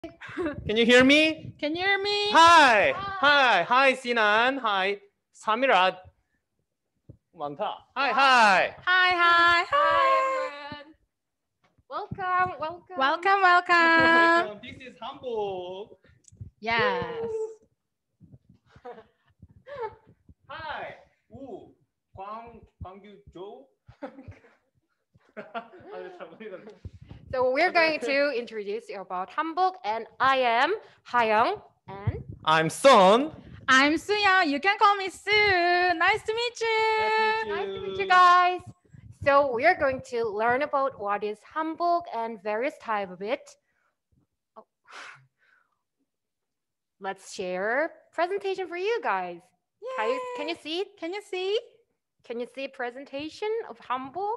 Can you hear me? Can you hear me? Hi, Sinan. Hi, Samirat. 많다. Hi. Hi. Welcome. This is Hamburg. Yes. Hi. 우, 광규조. So we're going to introduce you about Hamburg, and I am Hayoung, and I'm Son. I'm Suyoung. You can call me Sue. Nice to meet you. nice to meet you guys. So we are going to learn about what is Hamburg and various types of it. Oh. Let's share presentation for you guys. Can you see it? Can you see? Can you see presentation of Hamburg?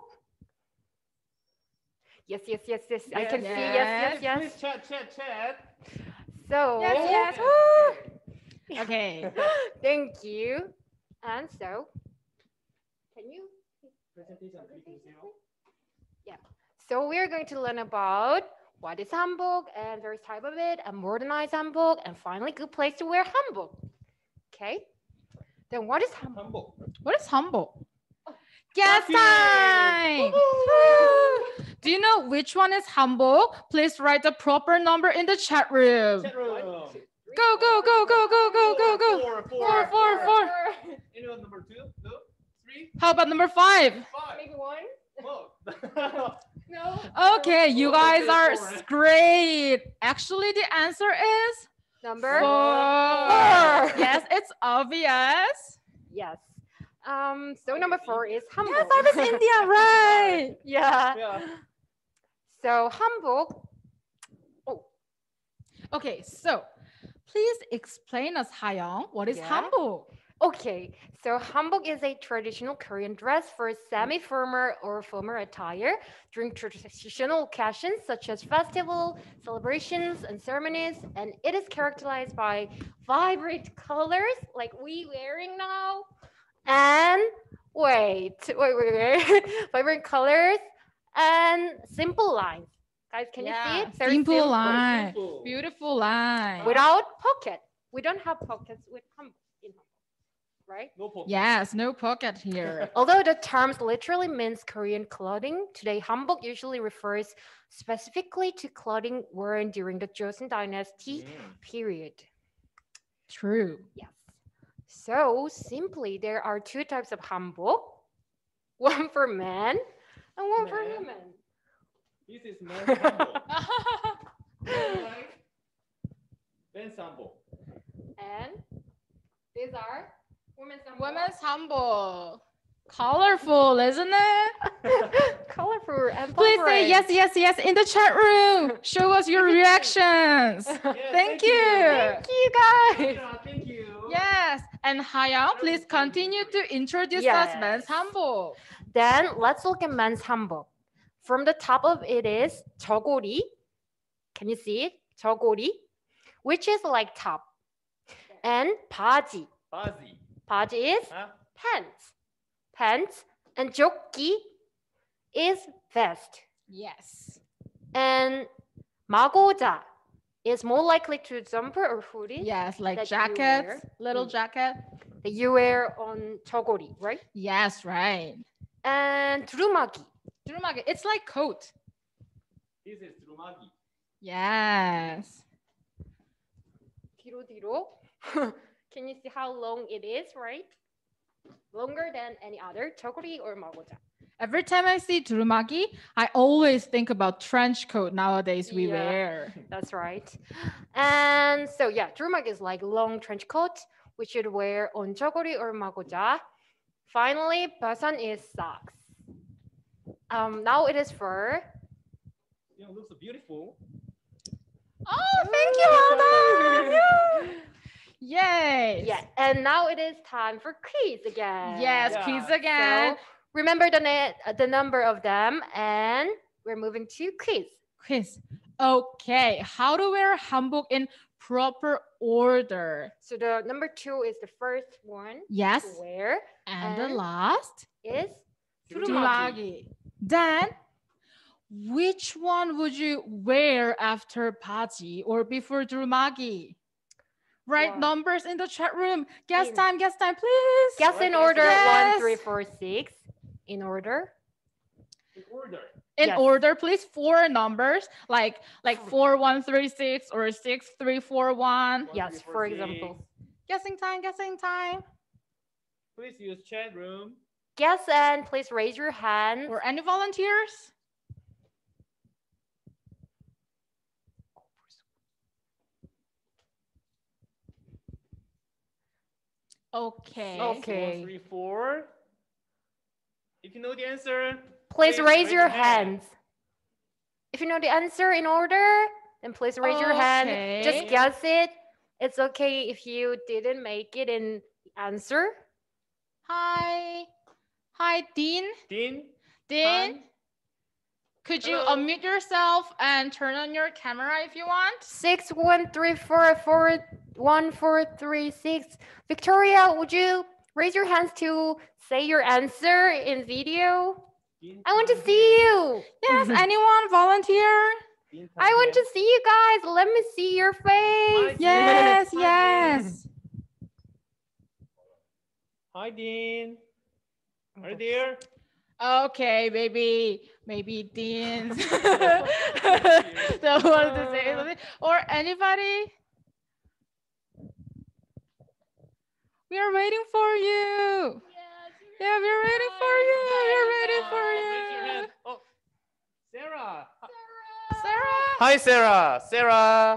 Yes. I can see. Yes. Please chat. So Yes. Okay. Thank you. And so, can you? Yeah. So we are going to learn about what is Hamburg and various type of it, and modernized Hamburg, and finally, good place to wear Hamburg. Okay. Then what is Hamburg? What is Hamburg? Guess time! Do you know which one is Hamburg? Please write the proper number in the chat room. Go. Four. Anyone number 2? No? 3? How about number 5? Maybe 1? Whoa. No. Okay, you guys are great. Actually, the answer is Number 4. 4. Yes, it's obvious. Yes. So number 4 is Hamburg. Yes, that is India, right? Yeah. So Hamburg. Okay, so please explain us, Hayoung, what is Hamburg? Okay, so Hanbok is a traditional Korean dress for semi-formal or formal attire during traditional occasions such as festival, celebrations, and ceremonies, and it is characterized by vibrant colors like we wearing now, and wait, vibrant colors and simple lines. Guys, can you see it? Very simple line, beautiful line. Without pocket. We don't have pockets with Hanbok. Right? No pocket. Yes, no pocket here. Although the terms literally means Korean clothing, today Hanbok usually refers specifically to clothing worn during the Joseon Dynasty period. True. Yes. So simply, there are 2 types of Hanbok, one for men and one for women. This is men's Hanbok. Men's Hanbok. And these are women's Hanbok. Women's Hanbok. Colorful, isn't it? Colorful and please say yes in the chat room. Show us your reactions. Thank you. Thank you, guys. Thank you. Yes, and Hayoung, please continue to introduce us men's Hanbok. Then let's look at men's Hanbok. From the top of it is 저고리. Can you see it? 저고리, which is like top. And 바지. 바지 is pants. And 조끼 is vest. Yes. And 마고자 is more likely to jumper or hoodie. Yes, like jackets, little jacket. That you wear on 저고리, right? Yes, right. And 두루마기. 두루마기, it's like coat. This is 두루마기. Yes. 뒤로. Can you see how long it is, right? Longer than any other, 저고리 or 마고자. Every time I see 두루마기, I always think about trench coat nowadays we wear. That's right. And so 두루마기 is like long trench coat, which you'd wear on 저고리 or 마고자. Finally, 바산 is socks. Now it is fur. It looks beautiful. Oh, thank you, Alda. Yay. Yeah, and now it is time for quiz again. Yes, quiz again. So remember the number of them, and we're moving to quiz. Quiz. Okay, how to wear hanbok in proper order? So the number 2 is the first one. Yes. To wear. And the last is 두루마기. Then, which one would you wear after 바지 or before durumagi? Write Wow. numbers in the chat room. Guess In- time, please. Guess in Right, order yes. 1, 3, 4, 6. In order. In order. In Yes. order, please. 4 numbers, like 4, 1, 3, 6 or 6, 3, 4, 1. Yes, for example. Guessing time. Please use chat room. Guess and please raise your hand. Or any volunteers? Okay. Okay. 1, 3, 4. If you know the answer, Please raise your hands. If you know the answer in order, then please raise your hand. Just Okay. guess it. It's okay if you didn't make it in answer. Hi, Dean. Dean. Dean, Han. could you Hello. unmute yourself and turn on your camera if you want? 6, 1, 3, 4, 4, 1, 4, 3, 6. Victoria, would you raise your hands to say your answer in video? Dean, I want to Han, see you. Yes, anyone volunteer? Dean, I want to see you guys. Let me see your face. Yes, Hi, yes. Hi, Dean. Are you there? Okay, maybe Dean's the one to say something. Or anybody? We are waiting for you. Yeah, we're waiting for you. We're waiting for Raise your you. hand. Oh, Sarah. Sarah? Hi, Sarah. Sarah.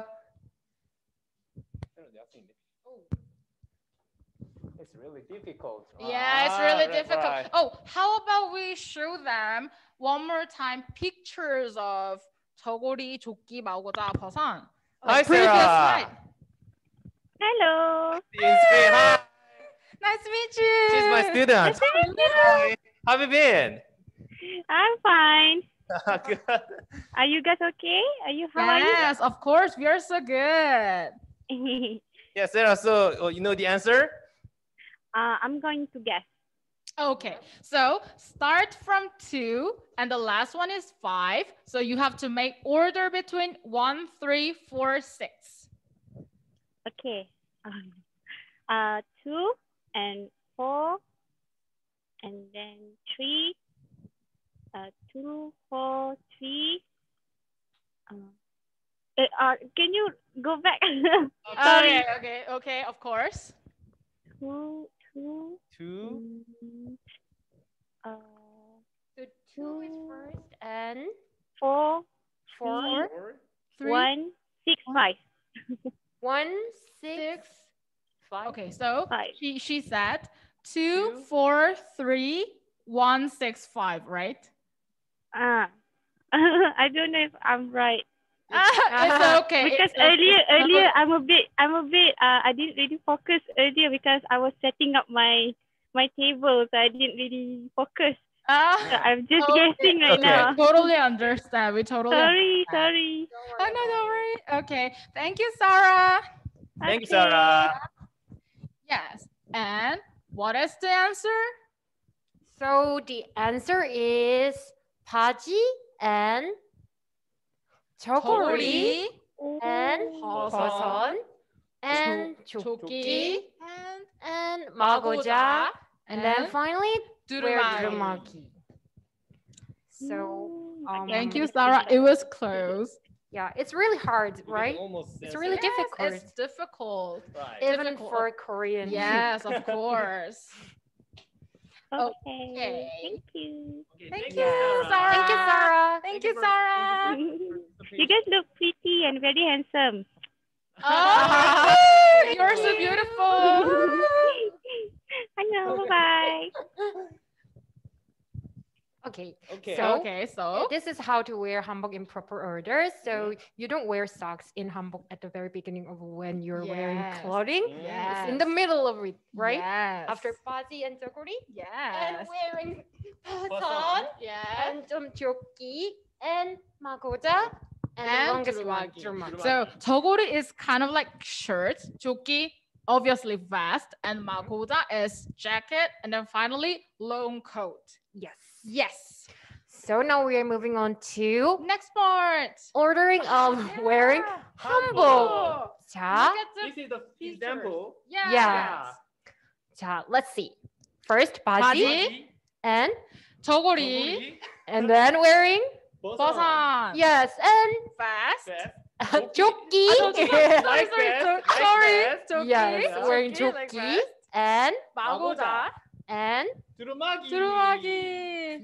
It's really difficult. Yeah, it's really right, difficult. right. Oh, how about we show them one more time pictures of 저고리, 조끼, 마고자, 버선. Hi, previous Sarah. slide. Hello. Dean's great. Hi. Nice to meet you. She's my student. Hi. How have you been? I'm fine. Good. Are you guys okay? How are Yes, of course. We are so good. you? Yeah, Sarah. So you know the answer? I'm going to guess. Okay, so start from 2 and the last one is 5. So you have to make order between 1, 3, 4, 6. Okay. 2 and 4 and then 3. 2, 4, 3. Can you go back? Sorry. Okay, of course. 2. 2. So 2 is first and 4, 4, 3. 1, 6, 5. 1, 6, 5. Okay, so 5. she said 2, 4, 3, 1, 6, 5, right? I don't know if I'm right. It's okay. Because it's okay. earlier I'm a bit I didn't really focus earlier because I was setting up my table, so I didn't really focus. So I'm just guessing right Okay. now. We totally understand. We totally Sorry. Oh, no, don't worry. Okay. Thank you, Sarah. Thank you, Okay. Sarah. Yes. And what is the answer? So the answer is 바지 and 저고리 and 버선 and 조끼 and 마고자 and then finally wear 두루마기. So Thank you, Sarah. It was close. yeah, it's really hard, right? Almost It's really Yes, difficult, it's difficult. right. even difficult. for Korean. Yes, of course. Okay. Thank you. Okay, Thank you, Sarah. Thank you, Sarah. Thank you, Sarah. You guys look pretty and very handsome. Oh, you're so beautiful. I know. Bye. Okay, Okay. So- Okay, so this is how to wear hanbok in proper order. So you don't wear socks in hanbok at the very beginning of when you're wearing Yes. clothing. yes. It's in the middle of it, right? Yes. After 바지 and 저고리 and yes. wearing 버선 버선. Yes. and 좀 조끼 and 마고자 and the And longest one, 두루마기. 두루마기. So 저고리 is kind of like shirt. 조끼, obviously vest, and 마고자 is jacket, and then finally long coat. Yes. Yes. So now we are moving on to next part. ordering of wearing hanbok. 자, Look at the This is the features. example. Yes. Yeah. 자, let's see. First, 바지 바지, and 저고리, then wearing 버선. yes and Vest. vest, 조끼. like vest, Sorry. like vest, Yes, Yeah. wearing 조끼, like 조끼 vest. and 마고자. and 두루마기. 두루마기.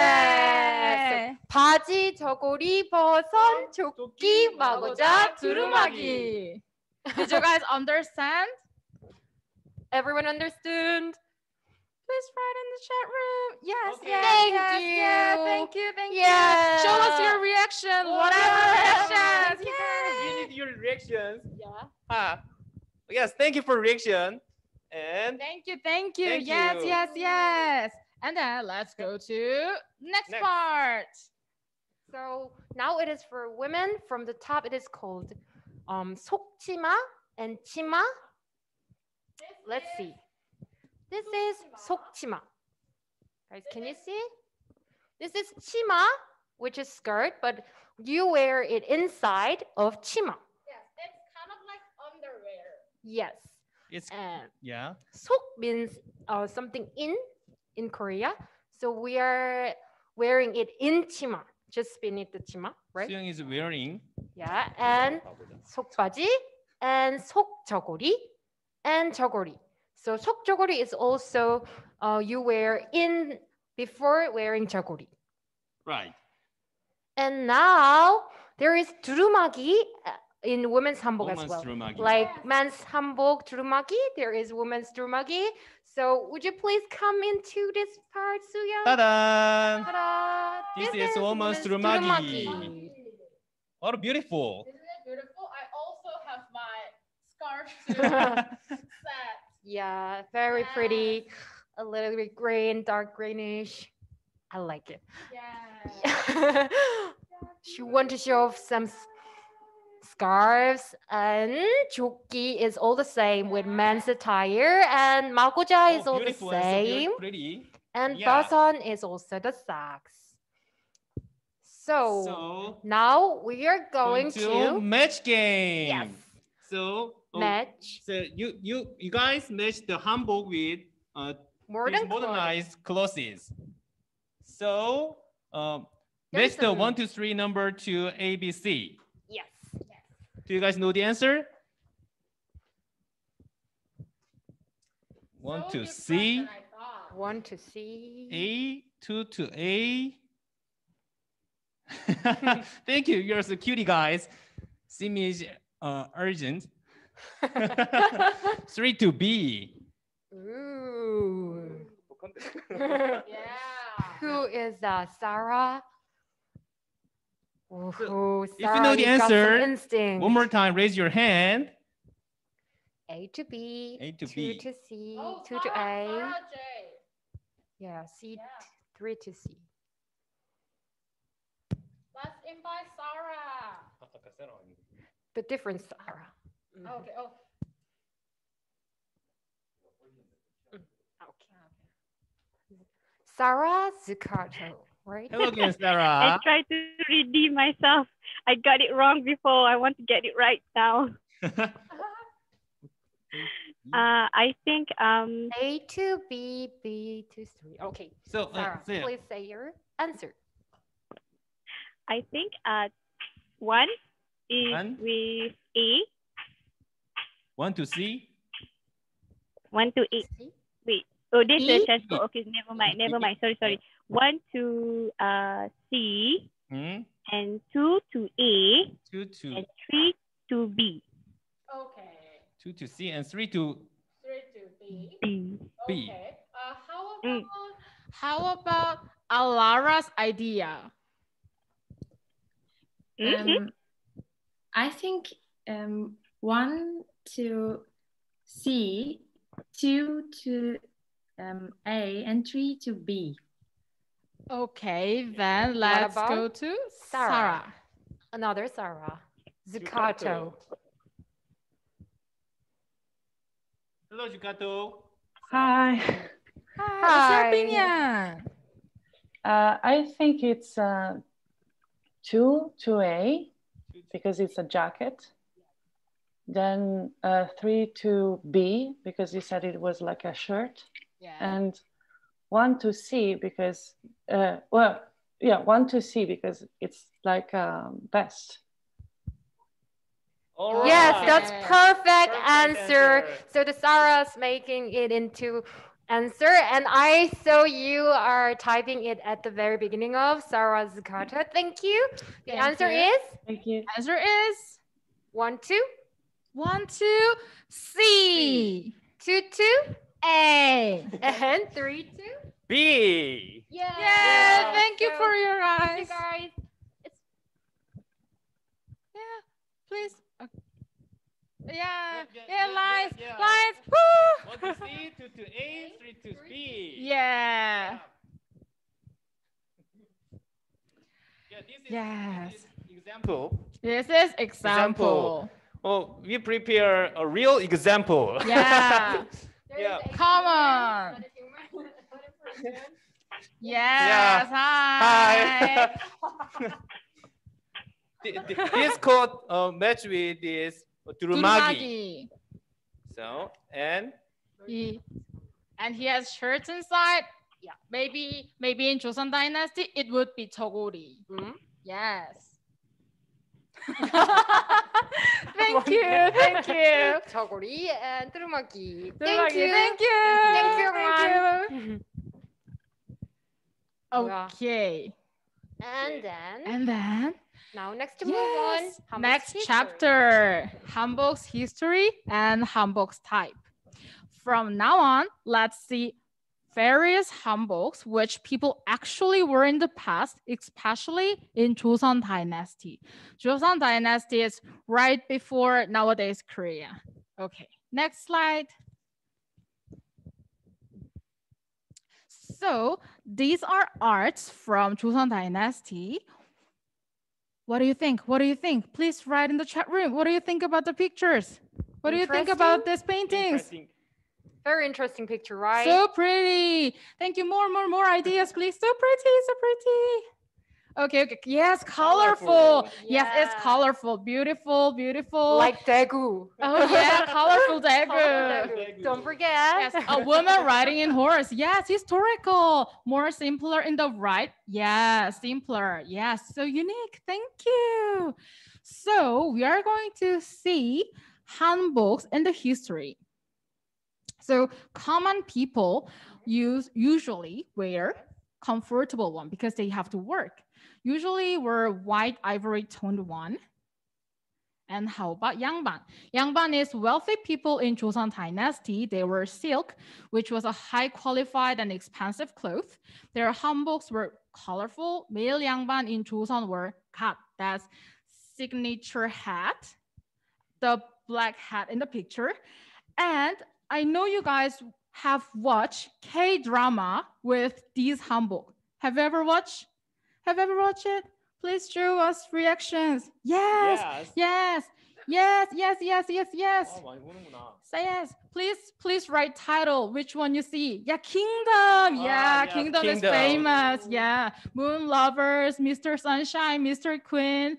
yes. 바지, 저고리, 버선, 조끼, 마고자, 두루마기. Did you guys understand? Everyone understood? Please write in the chat room. Yes, Okay. yes, Thank yes, you. yes. Thank you, thank Yeah. you. Show us your reaction. Whatever yeah. reactions. We Yay. need your reactions. Yeah. Yes, thank you for reaction. And Thank you, thank you. Thank Yes, you. yes, yes. And then let's go to next Next. part. So now it is for women. From the top, it is called 속치마 and 치마. Let's see. This is 속치마. Guys, can you see? This is 치마, which is skirt, but you wear it inside of 치마. Yes, it's kind of like underwear. Yes. it's And yeah. 속 means something in Korea. So we are wearing it in 치마, just beneath the 치마, right? 수영 is wearing Yeah, and 속바지 and 속저고리 and 저고리. So 속저고리 is also you wear in before wearing 저고리. right. And now there is 두루마기 in women's hanbok as Woman's well. 두루마기. Like men's hanbok 두루마기, there is women's 두루마기. So would you please come into this part, Suya? Ta-da! Ta-da! This is women's 두루마기. 두루마기. Oh, beautiful. Isn't it beautiful? I also have my scarf to set. Yeah, very pretty. A little bit green, dark greenish. I like it. Yeah. She want to show off some scarves, and 조끼 is all the same with men's attire, and 마고자 is all the beautiful and so same, pretty. and Yeah. 버선 is also the socks. So, So now we are going to match game. yes, So match So you guys match the hanbok with more these than clothes. modernized clothes. So There's match the some- 1, 2, 3 number to A, B, C. Yes. Do you guys know the answer? 1 So to different C, than I thought. One to see. A, 2 to A. Thank you. You're so cutie guys. C means urgent. 3 to B. Ooh. Yeah. Who is Sarah? Ooh, if you Sarah, know the you've got some answer, instinct. One more time, raise your hand. A to B, A to 2 B. to C, Oh, 2 to A. Sarah J. Yeah, C, Yeah. 3 to C. Let's invite Sarah. The different Sarah. Okay. Oh. Okay. Sarah Zuccato, right? Hello again, I Sarah. tried to redeem myself. I got it wrong before. I want to get it right now. I think A to B, B to 3. Okay, So, Sarah, so please say your answer. I think one is One. with A, 1 to C. 1 to A. C? Wait. Oh, this is E? the transport. Okay, never mind. Sorry. 1 to C and 2 to A 2 to and 3 to B. Okay. 2 to C and 3 to 3 to B. B. B. Okay. How Mm. about Alara's idea? Mhm. I think 1 to C, 2 to A, and 3 to B. Okay, then let's go about to Sarah? Sarah. Another Sarah. Zuccato. Hello, Zuccato. Hi. Hi, what's your opinion? I think it's 2A because it's a jacket. Then 3 to B because you said it was like a shirt. Yeah. And 1 to C because, well, yeah, 1 to C because it's like a vest. All right. Yes, that's perfect Perfect answer. answer. So the Sarah's making it into answer, and I saw you are typing it at the very beginning of Sarah's kata. Thank you. The Thank answer you. is Thank you. Answer is 1, 2, 1, 2, C. 2, 2, A. and 3, 2. B. Yeah. Yeah, thank you So, for your thank you eyes. guys. Yeah, please. Yeah, yeah, lights, yeah. lights. Woo! 1 to C, 2 to A, 3 to B. Yeah. Yeah, this Yes. is example. This is example. Oh, we prepare a real example. Yeah. Yeah. Come on. Yes. Hi. This code match with this Durumagi. Durumagi. So, and And he has shirts inside. Yeah. Maybe in Joseon Dynasty it would be Togori. Yes. Thank you. Togori and Turumaki. Thank you. Thank you, everyone. Okay. And then now next to move on. Hanbok's next history. chapter, Hanbok's history and Hanbok's type. From now on, let's see various hanboks which people actually wore in the past, especially in Joseon Dynasty. Joseon Dynasty is right before nowadays Korea. Okay, next slide. So these are arts from Joseon Dynasty. What do you think? Please write in the chat room. What do you think about the pictures? What do you think about these paintings? Very interesting picture, right? So pretty. Thank you. More ideas, please. So pretty. Okay. Yes, colorful. Yes, it's colorful. Beautiful. Like Daegu. Oh yeah, colorful Daegu. Don't forget. Yes, a woman riding in horse. Yes, historical. More simpler in the right. Yeah, simpler. Yes, so unique. Thank you. So we are going to see hanboks in the history. So common people usually wear comfortable one because they have to work. Usually wear white ivory toned one. And how about Yangban? Yangban is wealthy people in Joseon Dynasty. They wear silk, which was a high qualified and expensive cloth. Their hanboks were colorful. Male Yangban in Joseon were kat, that's signature hat, the black hat in the picture. And I know you guys have watched K-drama with these hanbok. Have you ever watched it? Please show us reactions. Yes. Oh, Say yes. Please write title. Which one you see? Yeah, Kingdom. Yeah, Kingdom is famous. Yeah, Moon Lovers, Mr. Sunshine, Mr. Queen.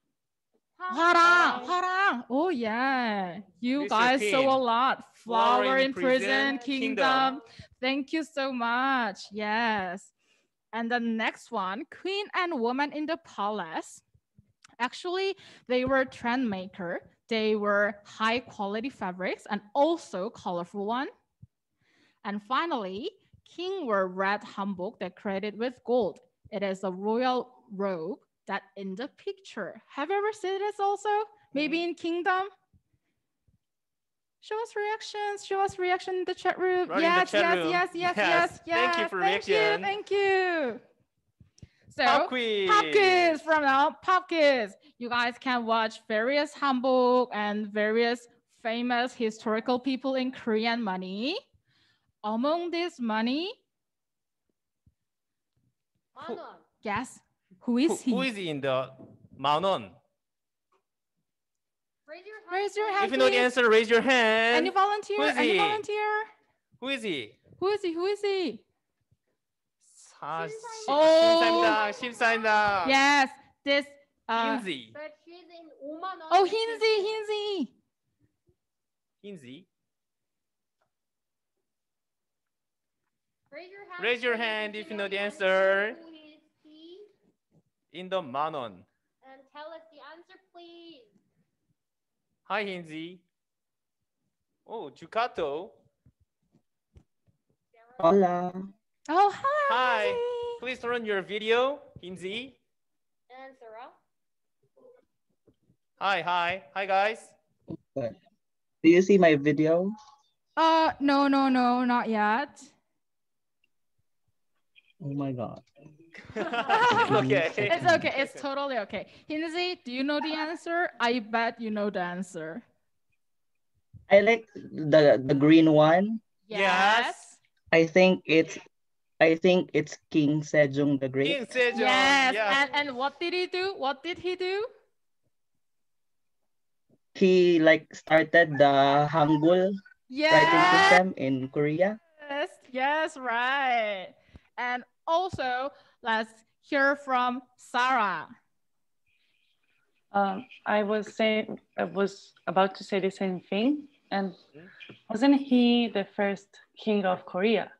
Hwarang. Oh yeah, you Mr. guys Queen. saw a lot. Flower in Prison, Kingdom. Thank you so much. Yes. And the next one, Queen and Woman in the Palace. Actually, they were trend maker. They were high quality fabrics and also colorful one. And finally, King wore red hanbok decorated with gold. It is a royal robe that in the picture. Have you ever seen this also? Maybe in Kingdom? Show us reaction in the chat room. Yes. Thank you for reaction. Thank you. So, Pop quiz from now. Pop quiz. You guys can watch various hanbok and various famous historical people in Korean money. Among this money, yes, who is he? Who is in the 만원? Raise your hand. If you know the answer, raise your hand. Any volunteer? Who is he? Any volunteer? Who is he? Who is he? 아, Oh. 심사입니다. Yes, this. 흰지. But she's in 5만 원. Oh, 흰지. 흰지. Raise your hand if you know the answer. Who is he? In the 만원. And tell us the answer, please. Hi, 흰지. Oh, Ducato. Hola. Oh, hi. Hi. 흰지. Please turn on your video, 흰지. And Sarah? Hi, guys. Do you see my video? No, not yet. Oh my God. It's okay. It's okay. It's totally okay. Hinzi, do you know the answer? I bet you know the answer. I like the green one. Yes. I think it's King Sejong the Great. King Sejong. Yes. Yeah. And what did he do? What did he do? He like started the Hangul writing Yes. system in Korea. Yes, right. And also, let's hear from Sarah. I was about to say the same thing. And wasn't he the first king of Korea?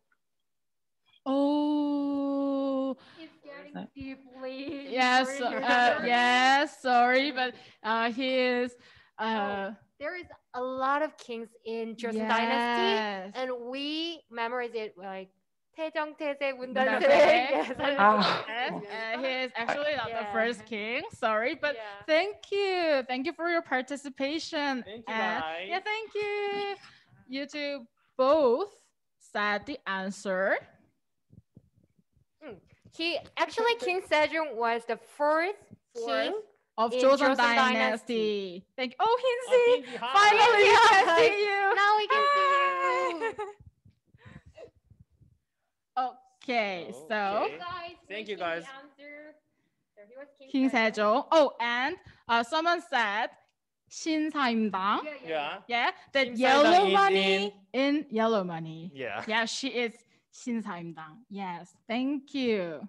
Oh, It's getting deeply. yes, yes. Sorry, but he is. There is a lot of kings in Joseon yes. Dynasty, and we memorize it like 태정, 태세, 문단세. Okay. Yes. He is actually not the Yeah. first king. Sorry, but Yeah. thank you for your participation. Thank you, And- guys. Yeah, thank you. You two both said the answer. King Sejong was the first king. Of In Joseon Joseon Dynasty. Thank you. Oh, Hinzi, Hinzi, hi. finally we can Hi. see you. Now we can see you. Okay, so Okay. Guys, Thank you, we see the guys. answer. So he was King Sejong. Oh, and someone said 신사임당. Yeah. Yeah. Yeah, that Kim yellow Saimdang is money in yellow money. Yeah. Yeah, she is 신사임당. Yes, thank you.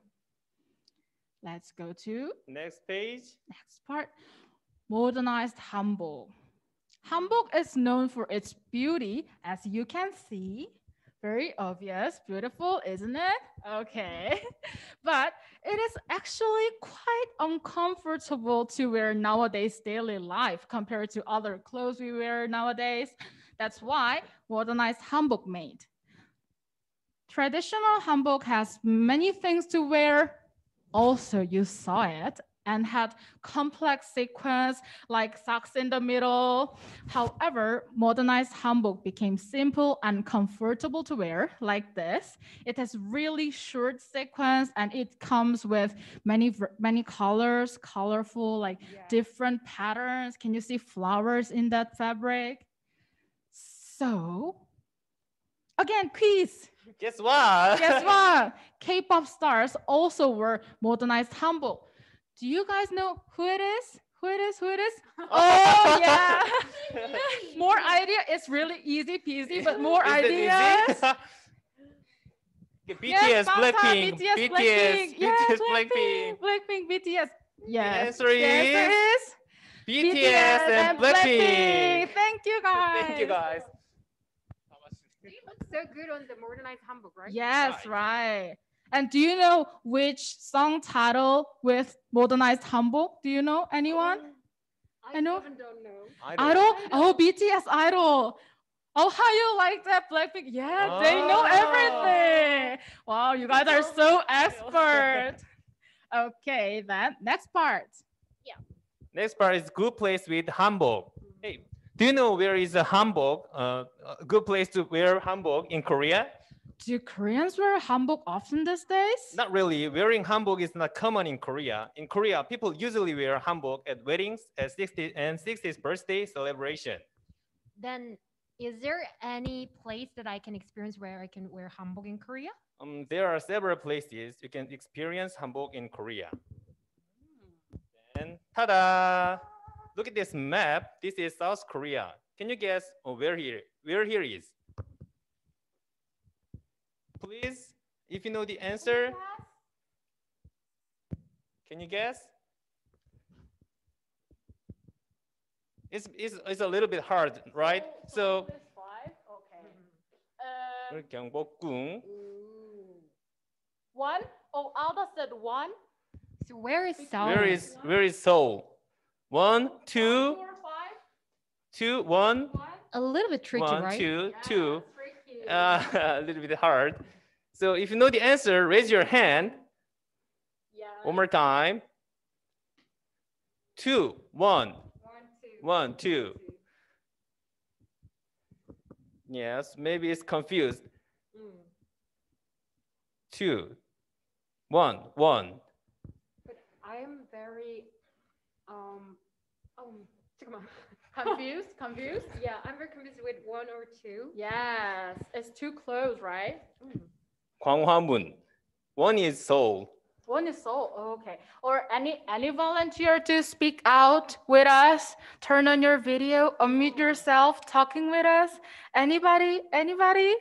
Let's go to Next page. next part. Modernized hanbok. Hanbok is known for its beauty, as you can see. Very obvious, beautiful, isn't it? Okay. But it is actually quite uncomfortable to wear nowadays daily life compared to other clothes we wear nowadays. That's why modernized hanbok made. Traditional hanbok has many things to wear. Also, you saw it and had complex sequence like socks in the middle. However, modernized hanbok became simple and comfortable to wear like this. It has really short sequence and it comes with many colors, colorful, like different patterns. Can you see flowers in that fabric? So, again, quiz. Guess what? Guess what? K-pop stars also wear modernized hanbok. Do you guys know who it is? Who it is? Oh, yeah. More idea. It's really easy peasy, but more Is it ideas. easy? Okay, BTS, Yes, Bangtan, Blackpink, Yeah, Blackpink. Blackpink, BTS. Yes. answer is BTS and Blackpink. Thank you, guys. Thank you, guys. You look so good on the modernized hanbok, right? Yes, right. And do you know which song title with modernized hanbok? Do you know anyone? I know. even don't know. Idol? Oh, BTS Idol. Oh, how you like that Blackpink? Yeah, they know everything. Wow, you guys are so expert. Okay, then next part. Next part is good place with hanbok. Hey, do you know where is a hanbok? A good place to wear hanbok in Korea? Do Koreans wear hanbok often these days? Not really. Wearing hanbok is not common in Korea. In Korea, people usually wear hanbok at weddings, at 60th and 60th birthday celebration. Then, is there any place that I can experience where I can wear hanbok in Korea? There are several places you can experience hanbok in Korea. And ta-da! Look at this map. This is South Korea. Can you guess where here is? Please If you know the answer, can you guess? It's a little bit hard, right? So 경복궁. One? Oh, Alda said one. So where is Seoul? Where is Seoul? 1, 2, 2, 1. A little bit tricky, 1, right? 2, 2. A little bit hard. So if you know the answer, raise your hand. One more time. 2, 1. 1, 2. Yes, maybe it's confused. 2, 1, 1. But I am very Confused? Yeah, I'm very confused with 1 or 2. Yes, it's too close, right? 광화문. 1 is Seoul. One is Seoul. Oh, okay. Or any volunteer to speak out with us? Turn on your video, unmute yourself, talking with us. Anybody? Anybody?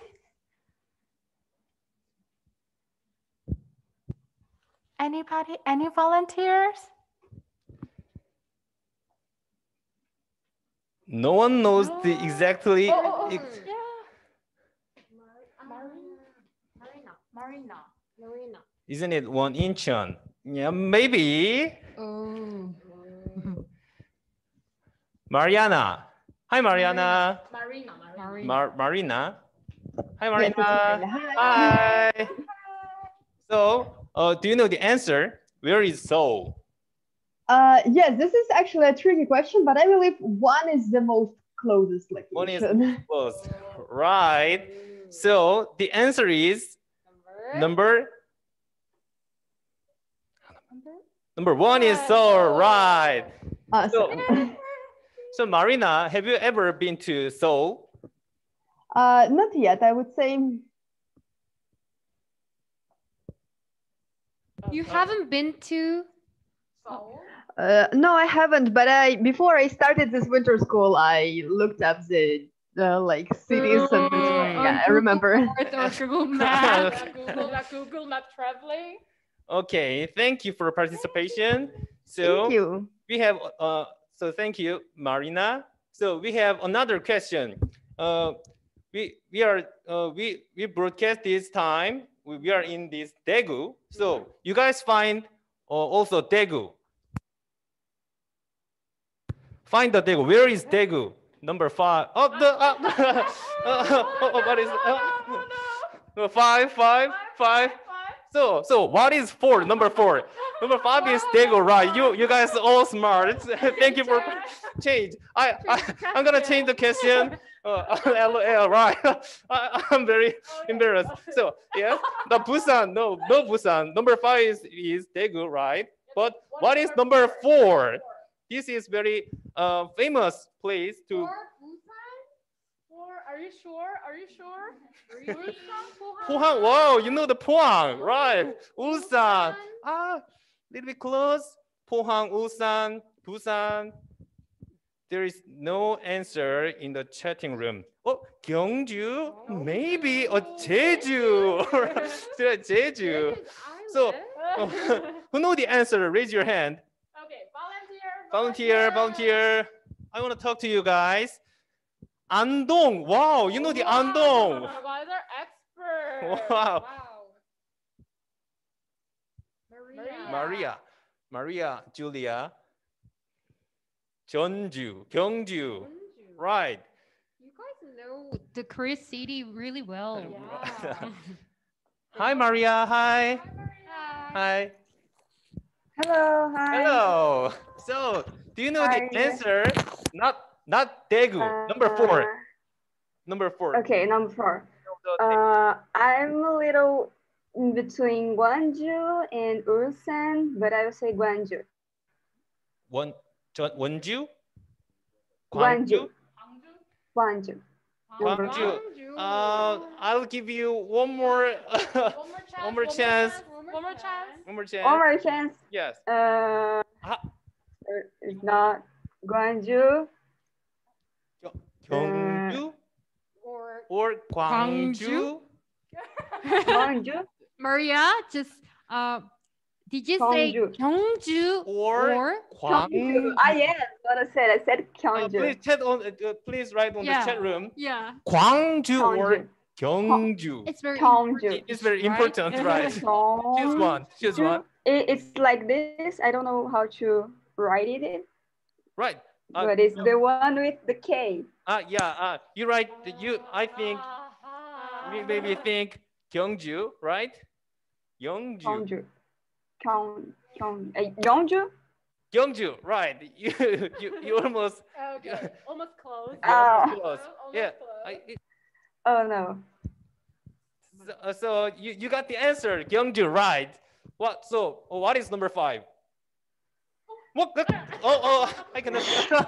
Anybody? Any volunteers? No one knows the exactly. Yeah. Marina. Isn't it 1 Incheon? Yeah, maybe. Oh. Mariana. Hi, Mariana. Marina. Hi, Marina. Hi. So, do you know the answer? Where is Seoul? Yes, this is actually a tricky question, but I believe 1 is the most closest location. 1 is close. Right. So the answer is number 1 is Seoul. Right. Awesome. So Marina, have you ever been to Seoul? Not yet, I would say. You haven't been to Seoul? No, I haven't. But before I started this winter school, I looked up the like cities and yeah, I remember. Google Maps. Google Map traveling. Okay, thank you for participation. So thank you. We have so thank you, Marina. So we have another question. We broadcast this time. We are in this Daegu. So you guys find also Daegu. Find the Daegu. Where is Daegu? Number 5. What is 5? So what is 4? Number 4. Number 5 is Daegu, right? You guys are all smart. Thank you for change. I'm gonna change the question. LOL, right? I'm very embarrassed. So yes, the Busan, no Busan. Number 5 is Daegu, right? But what is number 4? This is very famous place to. Are you sure? Pohang. Wow, you know the Pohang, right? Ulsan. Little bit close. Pohang, Ulsan, Busan. There is no answer in the chatting room. Oh, Gyeongju? Maybe. Or Jeju. Jeju. So, who know the answer? Raise your hand. Okay, Volunteer. I want to talk to you guys. Andong. Wow, you know the Andong. You guys are experts. Wow. Maria, Julia. Gyeongju. Right. You guys know the Korea city really well. Yeah. Hi, Maria. Hi. Hi. Hello. Hi. Hello. So, do you know the answer? Not Daegu. Number 4. Okay, number 4. I'm a little in between Gwangju and Ulsan, but I will say Gwangju. Wonju? Gwangju. I'll give you one more chance. Yes. It's not Gwangju. Gyeongju or Gwangju? Maria, just did you say Gyeongju or Gwangju? Yes, what I said. I said Gyeongju. Please chat on. Please write on the chat room. Yeah. Gwangju or Gyeongju. It's very Gyeongju. It's very important, right? Choose one. Choose one. It's like this. I don't know how to write it. Right. But it's the one with the K. Yeah. You write. I think. Maybe think Gyeongju, right? Gyeongju. Gyeongju? Gyeongju, right? You almost. Okay. Almost close. Almost close. Yeah. Oh no. So you got the answer, Gyeongju, right? What? So what is number 5? What? Oh, I cannot.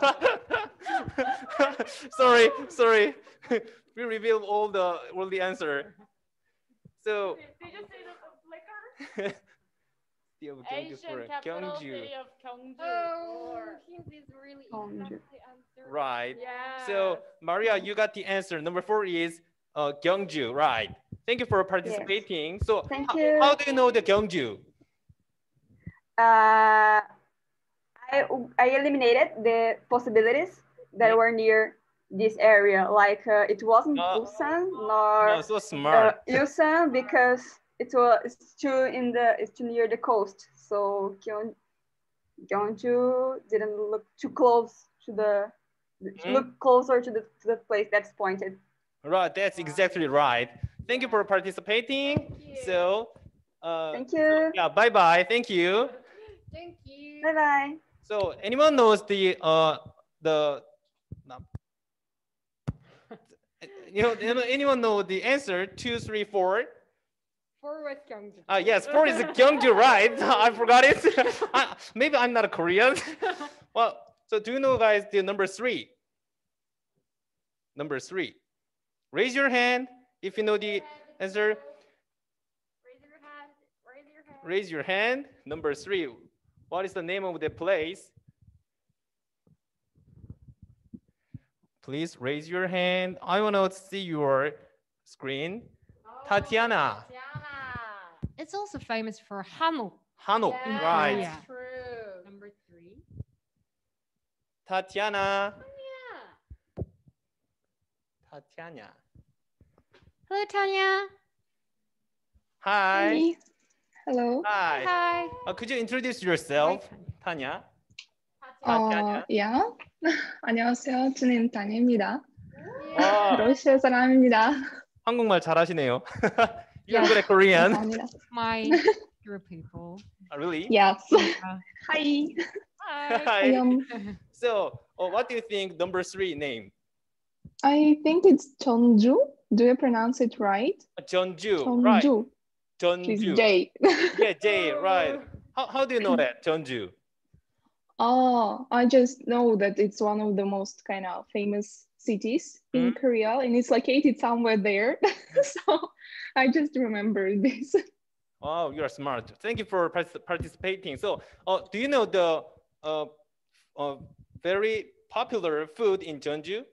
Sorry. We revealed all the answer. So. Did you see the flicker? Asian capital city of Gyeongju. Oh, he's really Gyeongju. Right. Yeah. So Maria, you got the answer. Number 4 is Gyeongju, right? Thank you for participating. Yes. So thank you. How do you know the Gyeongju? I eliminated the possibilities that were near this area. Like it wasn't Busan nor so smart. Ulsan because it's too near the coast. So Gyeongju didn't look too close to look closer to the place that's pointed. Right, that's exactly right. Thank you for participating. So thank you. So, yeah, bye. Thank you. Thank you. Bye. So anyone knows the anyone know the answer 2, 3, 4? 4 was Gyeongju. Yes, 4 is Gyeongju, right? I forgot it. Maybe I'm not a Korean. Well, so do you know, guys, the number 3? Number 3. Raise your hand if you know the answer. Raise your hand. Number 3. What is the name of the place? Please raise your hand. I want to see your screen. Tatiana. It's also famous for Hanok. Hanok, right. Yeah. True. Number 3. Tatiana. Tatiana. Hello, Tanya. Hi. Hey. Hello. Hi. Could you introduce yourself, Tanya? Tatiana. Yeah. 안녕하세요. 저는 타냐입니다. 러시아 사람입니다. 한국말 잘하시네요. You're good at Korean. 감사합니다. My group people. Really? Yes. Hi. Hi. So, what do you think number 3 name? I think it's Jeonju. Do you pronounce it right? Jeonju. Right. Jeonju. It's J. Yeah, J. Right. How do you know that Jeonju? Oh, I just know that it's one of the most kind of famous cities in Korea, and it's located somewhere there. So I just remember this. Oh, you're smart. Thank you for participating. So, do you know the very popular food in Jeonju?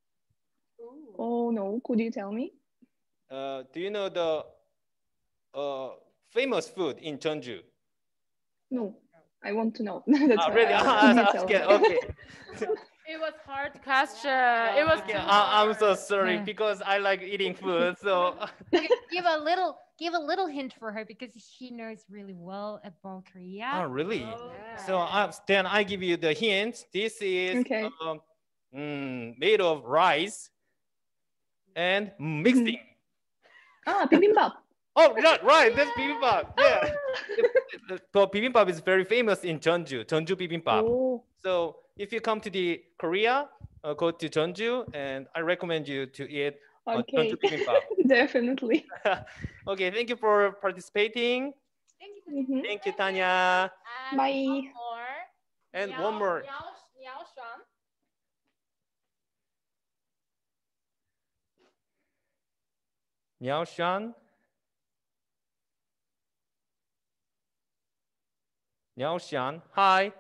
Oh no, could you tell me? Do you know the famous food in Jeonju? No, I want to know. That's really? Okay. It was hard question. It was. I'm so sorry because I like eating food. So give a little hint for her because she knows really well about Korea. Oh, really? So then I give you the hint. This is made of rice and mixing. Bibimbap. Oh, right. That's bibimbap. Yeah. So bibimbap is very famous in Jeonju. Jeonju bibimbap. Oh. So if you come to the Korea, go to Jeonju, and I recommend you to eat Jeonju bibimbap. Definitely. Okay. Thank you for participating. Thank you, Tanya. Bye. And one more. Miao Shan. Miao Shan. Hi.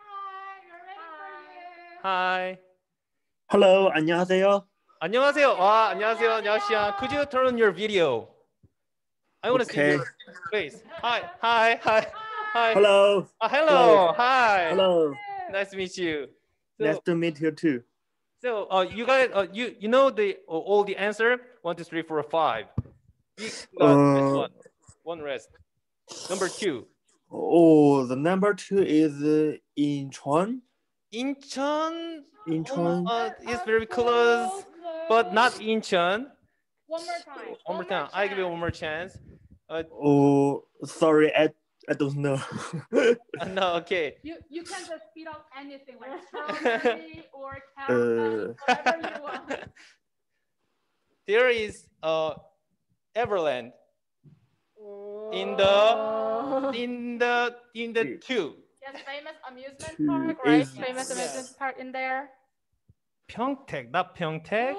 Hi. Hello. 안녕하세요. 안녕하세요. 안녕하세요. Miao Shan. Could you turn on your video? I want to see your face. Hi, hi, hi, hi. Hello. Hello. Hi. Hello. Nice to meet you. Nice to meet you too. So you guys, you know the all the answer 1, 2, 3, 4, 5. You got one rest. Number 2. Oh, the number 2 is Incheon. Incheon. Incheon. It's very close, but not Incheon. One more time. One more time. I give you one more chance. Oh, sorry, I don't know. No, okay. You can just speed out anything like strawberry or caramel, whatever you want. There is Everland in the 2. Yes, famous amusement park, right? Famous amusement park in there. Pyeongtaek, not Pyeongtaek.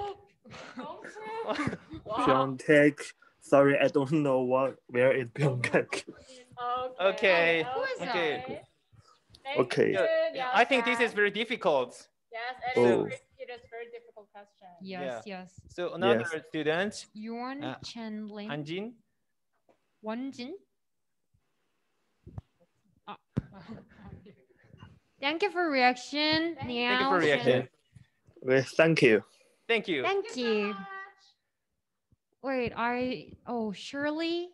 Pyeongtaek. Sorry, I don't know where is Pyeongtaek. Okay. Okay. Okay. Yeah, I think this is very difficult. Yes, it is very difficult question. Yes, yes. So another student. Yuan Chenling. Hanjin. Wonjin. Thank you for reaction. Thank you for reaction. Well, thank you. Thank you. Thank you. Wait, Shirley?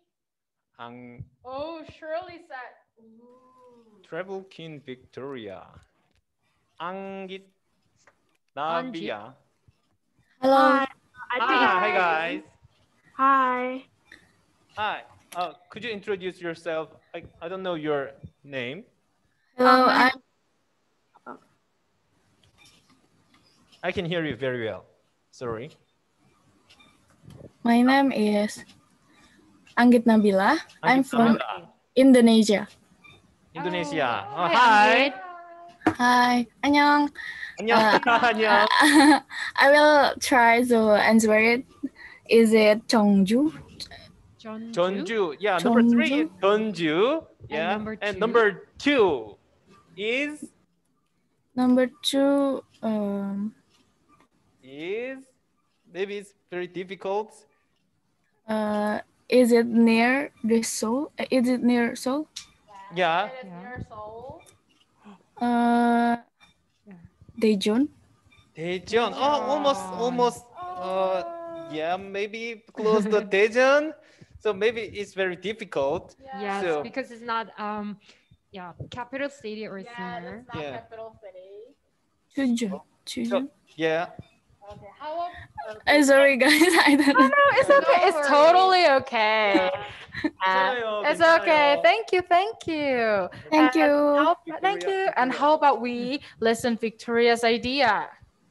Shirley said. Travel King Victoria. Angit Nabia. Hello. Hi guys. Hi. Hi. Could you introduce yourself? I don't know your name. Hello. I can hear you very well. Sorry. My name is Anggit Nabila. I'm from Nabila. Indonesia. Indonesia. Hi. Hi. Annyeong. Annyeong. I will try to answer it. Is it Jeonju? Jeonju. Yeah, number 3 is Jeonju. Yeah. And number 2 is? Number 2 is, maybe it's very difficult. Is it near the Seoul? Is it near Seoul? Yeah. It is near Seoul. Daejeon. Daejeon. Oh, almost. Yeah, maybe close to Daejeon. So maybe it's very difficult. Yes, so, because it's not capital city or similar. It's not capital city. Jeju. Yeah. Okay. How about, sorry guys, I don't know. No, it's okay. It's totally okay. It's okay. Thank you. Thank you. Thank you. And how about we listen Victoria's idea?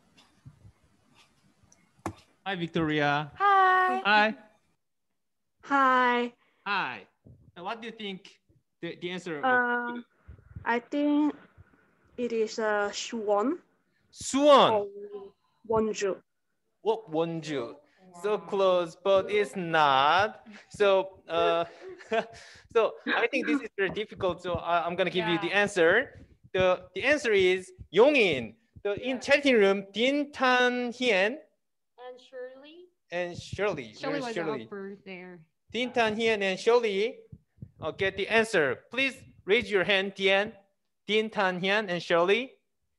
Hi, Victoria. Hi. Hi. Hi. Hi. What do you think the answer? I think it is Suwon. Suwon. Wonju. What Wonju? So close, but it's not. So so I think this is very difficult. So I'm gonna give you the answer. The answer is Yongin. In chatting room, Din Tan Hien. And Shirley. Shirley was upper there. Din Tan Hien and Shirley get the answer. Please raise your hand, Din Tan Hien and Shirley.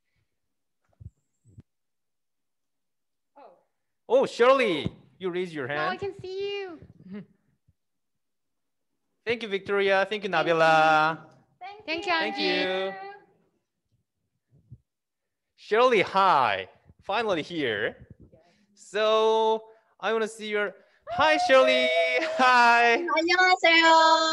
Oh, Shirley, you raise your hand. No, I can see you. Thank you, Victoria. Thank you, Nabila. Thank you, Thank Angie. you. Shirley, hi. Finally here. So I want to see your. Hi, Shirley. Hi. 안녕하세요.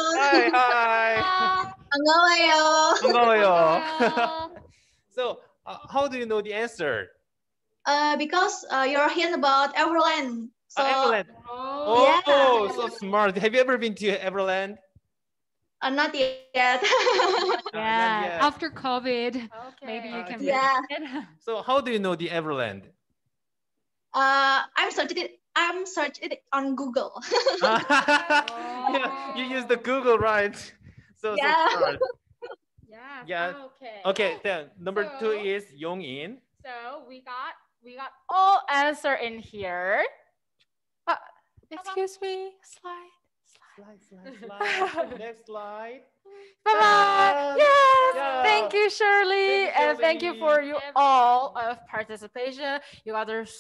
Hi. 반가워요. 반가워요. So how do you know the answer? Because you're hearing about Everland. So, Everland. Oh, so smart. Have you ever been to Everland? not yet. Yeah, after COVID, maybe you can. Yeah. So how do you know the Everland? I'm searching it on Google. Yeah, you use the Google, right? So smart. Yeah. Okay. Then number 2 is Yongin. So we got all answer in here. Excuse me, slide. Slide. Next slide. Bye-bye. Yes. Yeah. Thank you, Shirley. And thank you for you all of participation. You guys are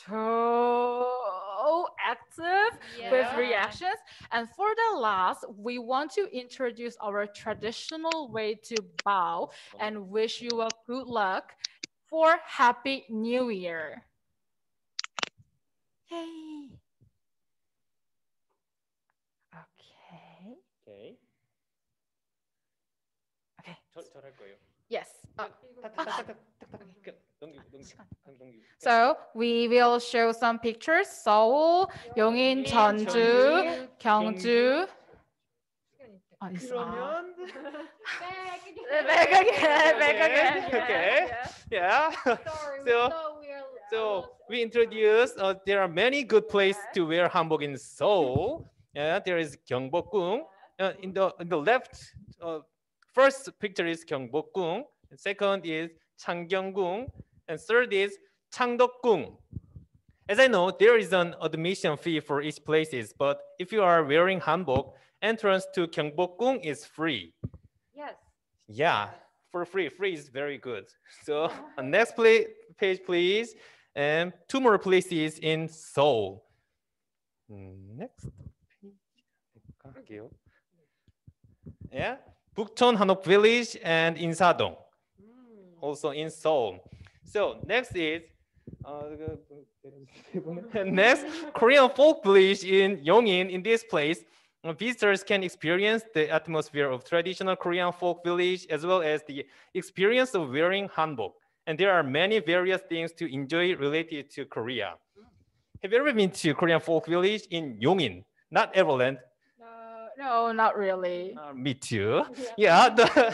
so active with reactions. And for the last, we want to introduce our traditional way to bow and wish you a good luck for Happy New Year. Yay. Okay. Okay. Okay. 저할 거예요. Yes. 넘기고. So we will show some pictures. Seoul, Yongin, Jeonju, Gyeongju. 그러면 Back again. Okay. Yeah. So we introduced there are many good places to wear hanbok in Seoul. Yeah, there is Gyeongbokgung. In the left, first picture is Gyeongbokgung. And second is Changgyeonggung. And third is Changdeokgung. As I know, there is an admission fee for each places, but if you are wearing hanbok, entrance to Gyeongbokgung is free. Yes. Yeah, for free. Free is very good. So next page, please. And two more places in Seoul. Next page. Yeah, Bukchon Hanok Village and Insadong, also in Seoul. So next is next Korean folk village in Yongin. In this place, visitors can experience the atmosphere of traditional Korean folk village as well as the experience of wearing hanbok. And there are many various things to enjoy related to Korea. Have you ever been to Korean folk village in Yongin? Not Everland. No, not really. Me too. Yeah,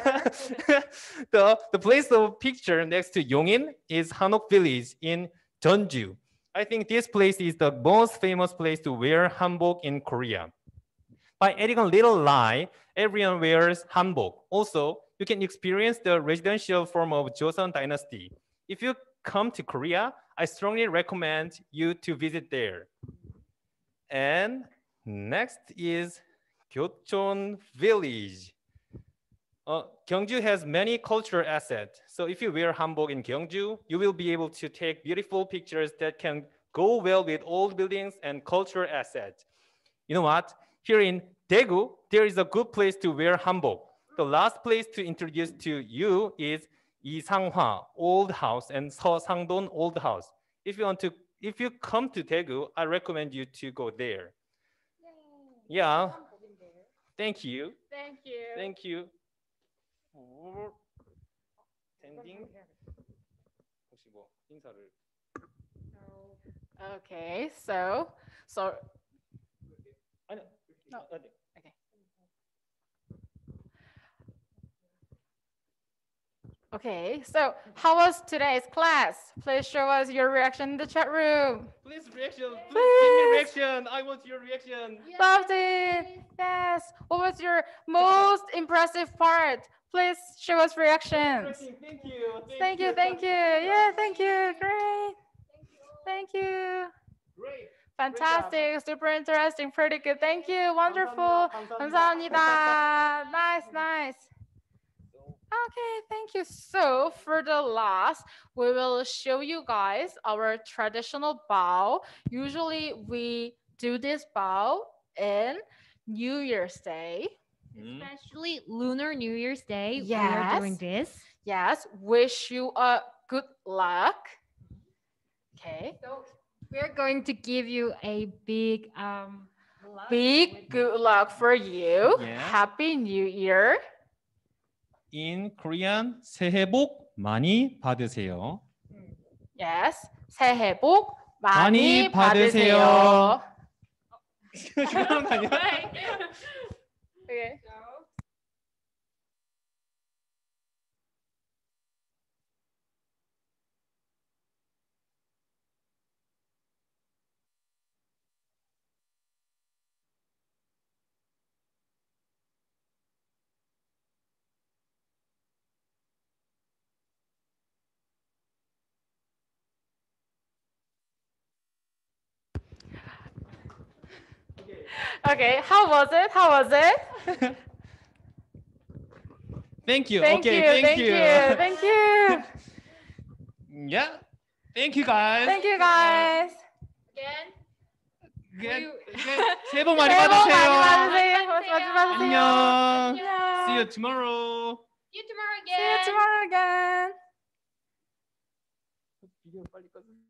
the place of picture next to Yongin is Hanok Village in Jeonju. I think this place is the most famous place to wear hanbok in Korea. By adding a little line, everyone wears hanbok. Also, you can experience the residential form of Joseon Dynasty. If you come to Korea, I strongly recommend you to visit there. And next is Gyeocheon Village. Gyeongju has many cultural assets. So if you wear hanbok in Gyeongju, you will be able to take beautiful pictures that can go well with old buildings and cultural assets. You know what? Here in Daegu, there is a good place to wear hanbok. The last place to introduce to you is Isanghwa Old House and Seosangdon Old House. If you come to Daegu, I recommend you to go there. Yeah. Thank you. Thank you. Thank you. Ending. 혹시 뭐 인사를. Okay, so. No. Okay. Okay, so how was today's class? Please show us your reaction in the chat room. Please reaction. Please give me reaction. I want your reaction. Loved it. Yes. What was your most impressive part? Please show us reactions. Thank you. Thank you. Thank you. Yeah, thank you. Great. Thank you. Great. Fantastic. Super interesting. Pretty good. Thank you. Wonderful. 감사합니다. Nice. Okay, thank you. So for the last, we will show you guys our traditional bow. Usually we do this bow in New Year's Day. Especially Lunar New Year's Day. Yes. We are doing this. Yes. Wish you a good luck. Okay. So we're going to give you a big good luck for you. Yeah. Happy New Year. In Korean, 새해 복 많이 받으세요. Yes. 새해 복 많이 많이 받으세요. Okay. Okay, how was it? How was it? Thank you. Thank okay, you, thank you. Thank you. Yeah. Thank you guys. Thank you guys. Again, 새해 복 많이 받으세요. 안녕. 안녕. See you tomorrow. See you tomorrow See you tomorrow again. 비디오 빨리 꺼.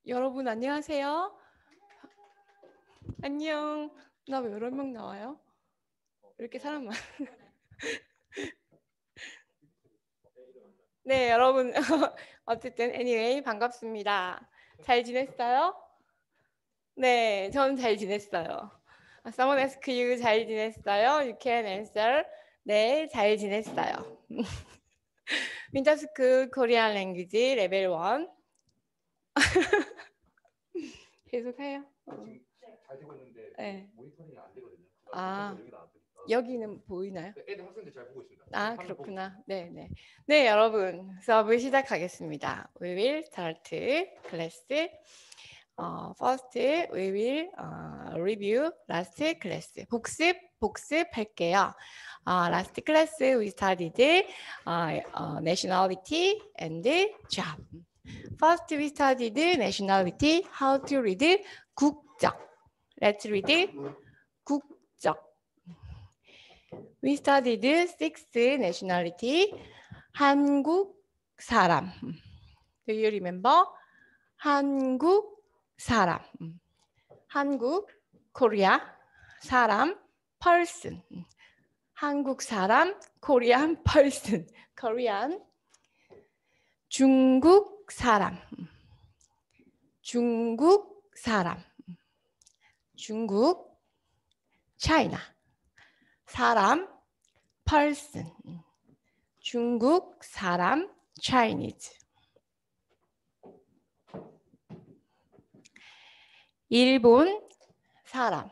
여러분 안녕하세요. 안녕. 나 왜 여러 명 나와요? 이렇게 사람 많. 네, 여러분 어쨌든 anyway 반갑습니다. 잘 지냈어요? 네, 전 잘 지냈어요. Someone ask you 잘 지냈어요? You can answer. 네, 잘 지냈어요. 윈터스쿨 코리안 랭귀지 레벨 1. 계속해요. 잘 되고 있는데 네. 모니터링이 안 되거든요. 아, 여기는 보이나요? 네, 애들 학생들 잘 보고 있습니다. 아, 그렇구나. 네, 네. 네, 여러분 수업을 시작하겠습니다. We will start class. First, we will review last class. 복습할게요. Last class we studied nationality and job. First, we studied nationality. How to read 국적. Let's read 국적. We studied sixth nationality. 한국 사람. Do you remember? 한국 사람. 한국, Korea. 사람, person. 한국 사람, Korean person. Korean. 중국 사람. 중국 사람. 중국, China. 사람, person. 중국 사람, Chinese. 일본 사람.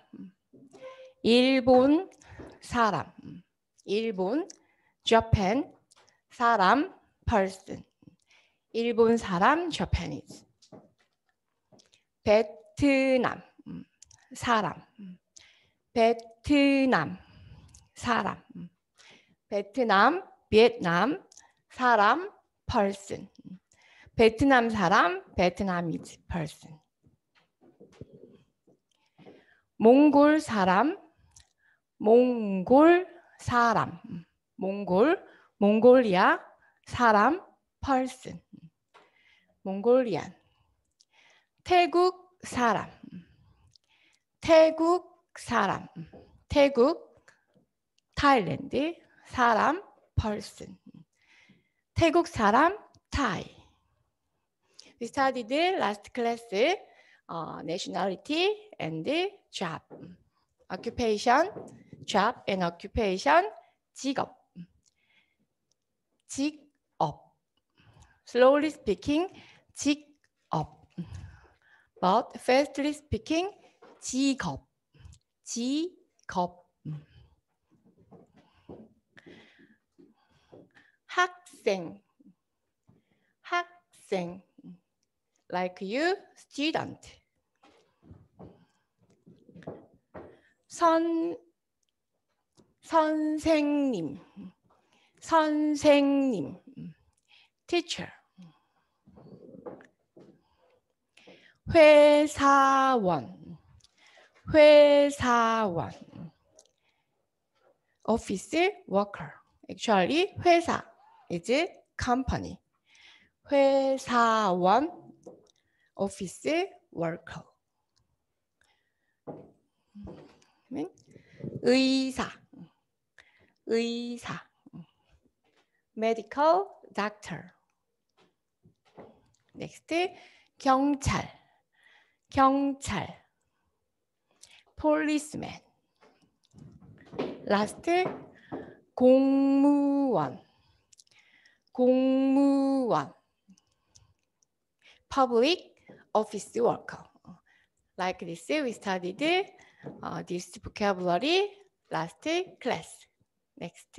일본 사람. 일본, Japan. 사람, person. 일본 사람, Japanese. 베트남 사람. 베트남 사람. 베트남, Vietnam 사람, person. 베트남 사람, Vietnamese person. 몽골 사람, 몽골 사람. 몽골, 몽골리아 사람, person. 몽골리안. 태국 사람. 태국 사람. 태국, 타일랜드 사람, person. 태국 사람, Thai. We studied last class nationality and job. Occupation, job and occupation, 직업. 직업. Slowly speaking, 직업. But fastly speaking, 직업. 직업. 학생. 학생. Like you, student. 선생님. 선생님. Teacher. 회사원. 회사원. Office worker. Actually, 회사 is company. 회사원, office worker. 의사, 의사. Medical doctor. Next, 경찰, 경찰. Policeman. Last, 공무원, 공무원. Public office worker. Like this, we studied this vocabulary last class. Next,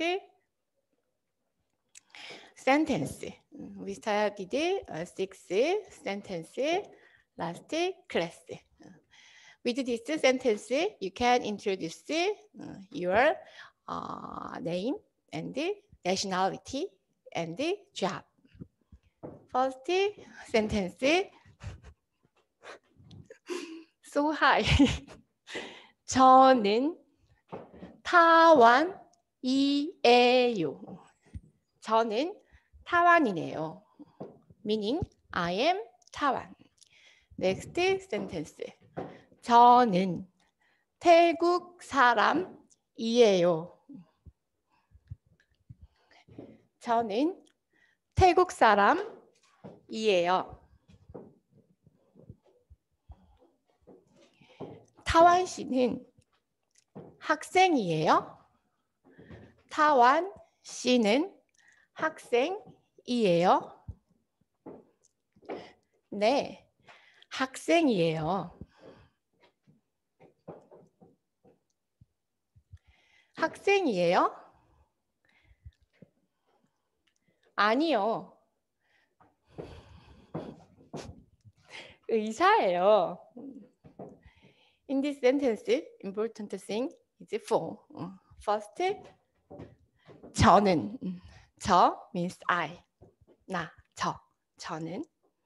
sentence. We studied 6 sentences last class. With this sentence, you can introduce your name and nationality and job. First sentence. So high. 저는 타완이에요. 저는 타완이네요. Meaning I am Taiwan. Next sentence. 저는 태국 사람이에요. 저는 태국 사람이에요. 타완 씨는 학생이에요. 타완 씨는 학생이에요. 네, 학생이에요. 학생이에요? 아니요. 의사예요. In this sentence, important thing is for. First, 저는. 저 means I. 나, 저. 저는.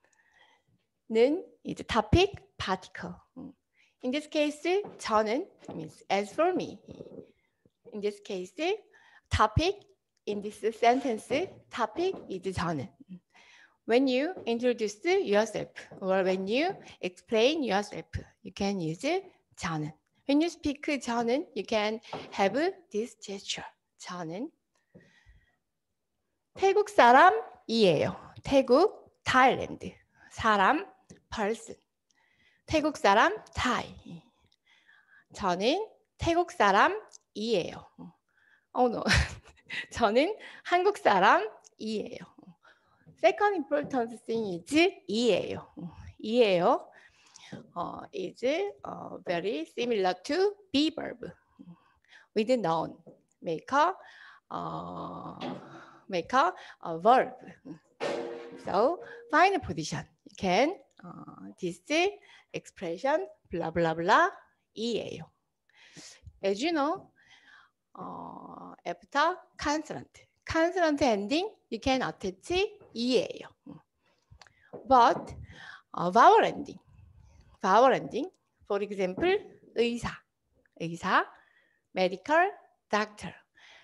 는 is topic, particle. In this case, 저는 means as for me. In this case, topic, in this sentence, topic is 저는. When you introduce yourself or when you explain yourself, you can use 저는. When you speak 저는, you can have this gesture. 저는 태국 사람이에요. 태국, Thailand. 사람, person. 태국 사람, Thai. 저는 태국 사람이에요. Oh no. 저는 한국 사람이에요. Second important thing is 이에요. 이에요. Is very similar to be verb. With noun. Make a verb. So find a position. You can this expression blah blah blah 이에요. As you know, after consonant ending, you can attach 이에요. But vowel ending, for example, 의사, medical, doctor.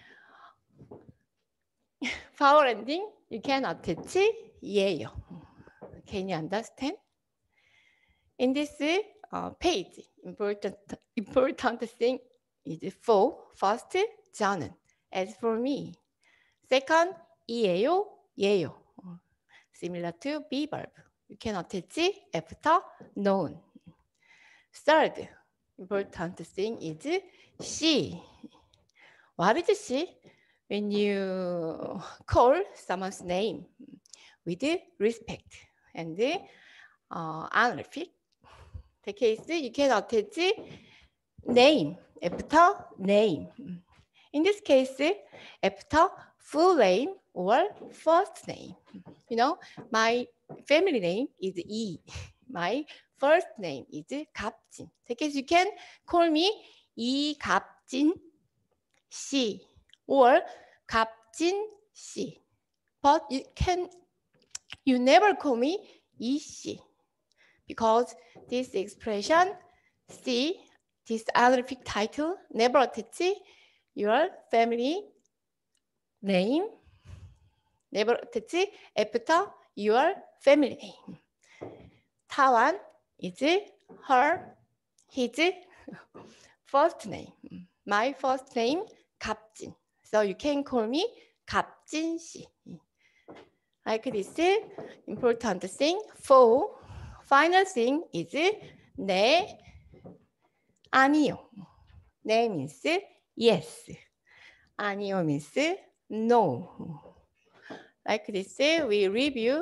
Vowel ending, you can attach 이에요. Can you understand? In this page, important thing is for first, 저는. As for me. Second, 이에요, 예요. Similar to be verb. You can attach after noun. Third, important thing is she. What is she? When you call someone's name with respect and honorific, the case you can attach name after name. In this case, after full name or first name. You know, my family name is E. My first name is 갑진. The case you can call me 이갑진 씨 or 갑진 씨. But you never call me 이씨 because this expression C, this honorific title, never attach your family name, never attach after your family name. 타완 is her, his first name. My first name, 갑진. So you can call me 갑진 씨. Like this, important thing. For final thing is 네, 아니요. 네 means yes. 아니요 means no. Like this, we reviewed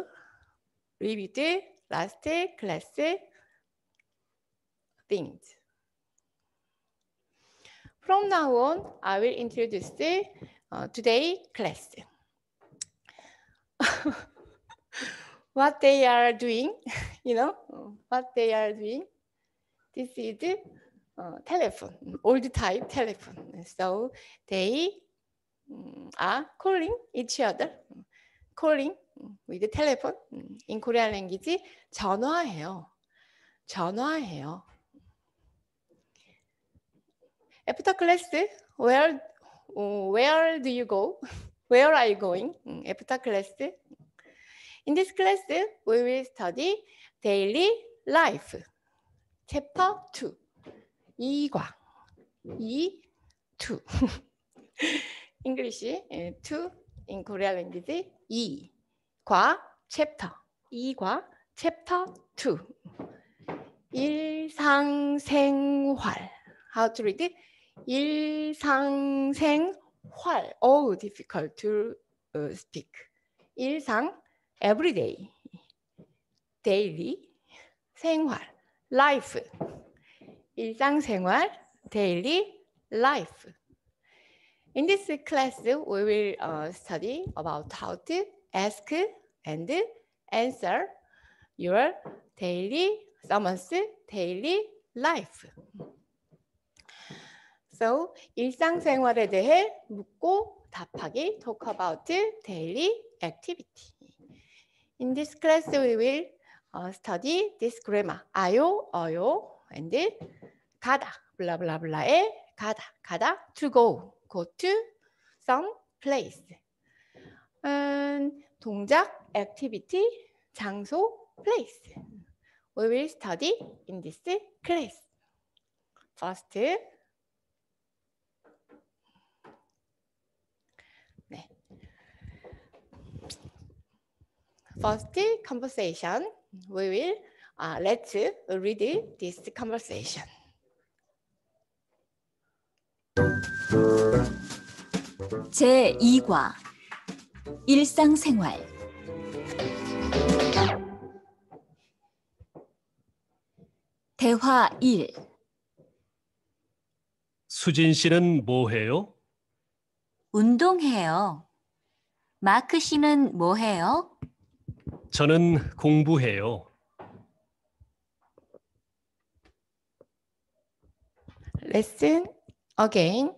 last class things. From now on, I will introduce today's class. What they are doing, you know, what they are doing. This is telephone, old type telephone. So they are calling each other, calling with the telephone. In Korean language, 전화해요. 전화해요. After class, where do you go? Where are you going after class? In this class, we will study daily life. Chapter 2. 2과. 2. English 2 in Korean language 2과 chapter. 2과 chapter 2. 일상생활. How to read it? 일상생활. Oh, difficult to speak. 일상, everyday. daily, 생활, life. 일상생활, daily, life. In this class, we will study about how to ask and answer your someone's daily life. So, 일상생활에 대해 묻고 답하기, talk about daily activity. In this class, we will study this grammar. 아요, 어요, and 가다, blah, blah, blah의 가다, to go to some place. 동작, activity, 장소, place. We will study in this class. First, first conversation. We will let's read this conversation. 제2과 일상생활. 대화 1. 수진 씨는 뭐 해요? 운동해요. 마크 씨는 뭐 해요? 저는 공부해요. Listen again.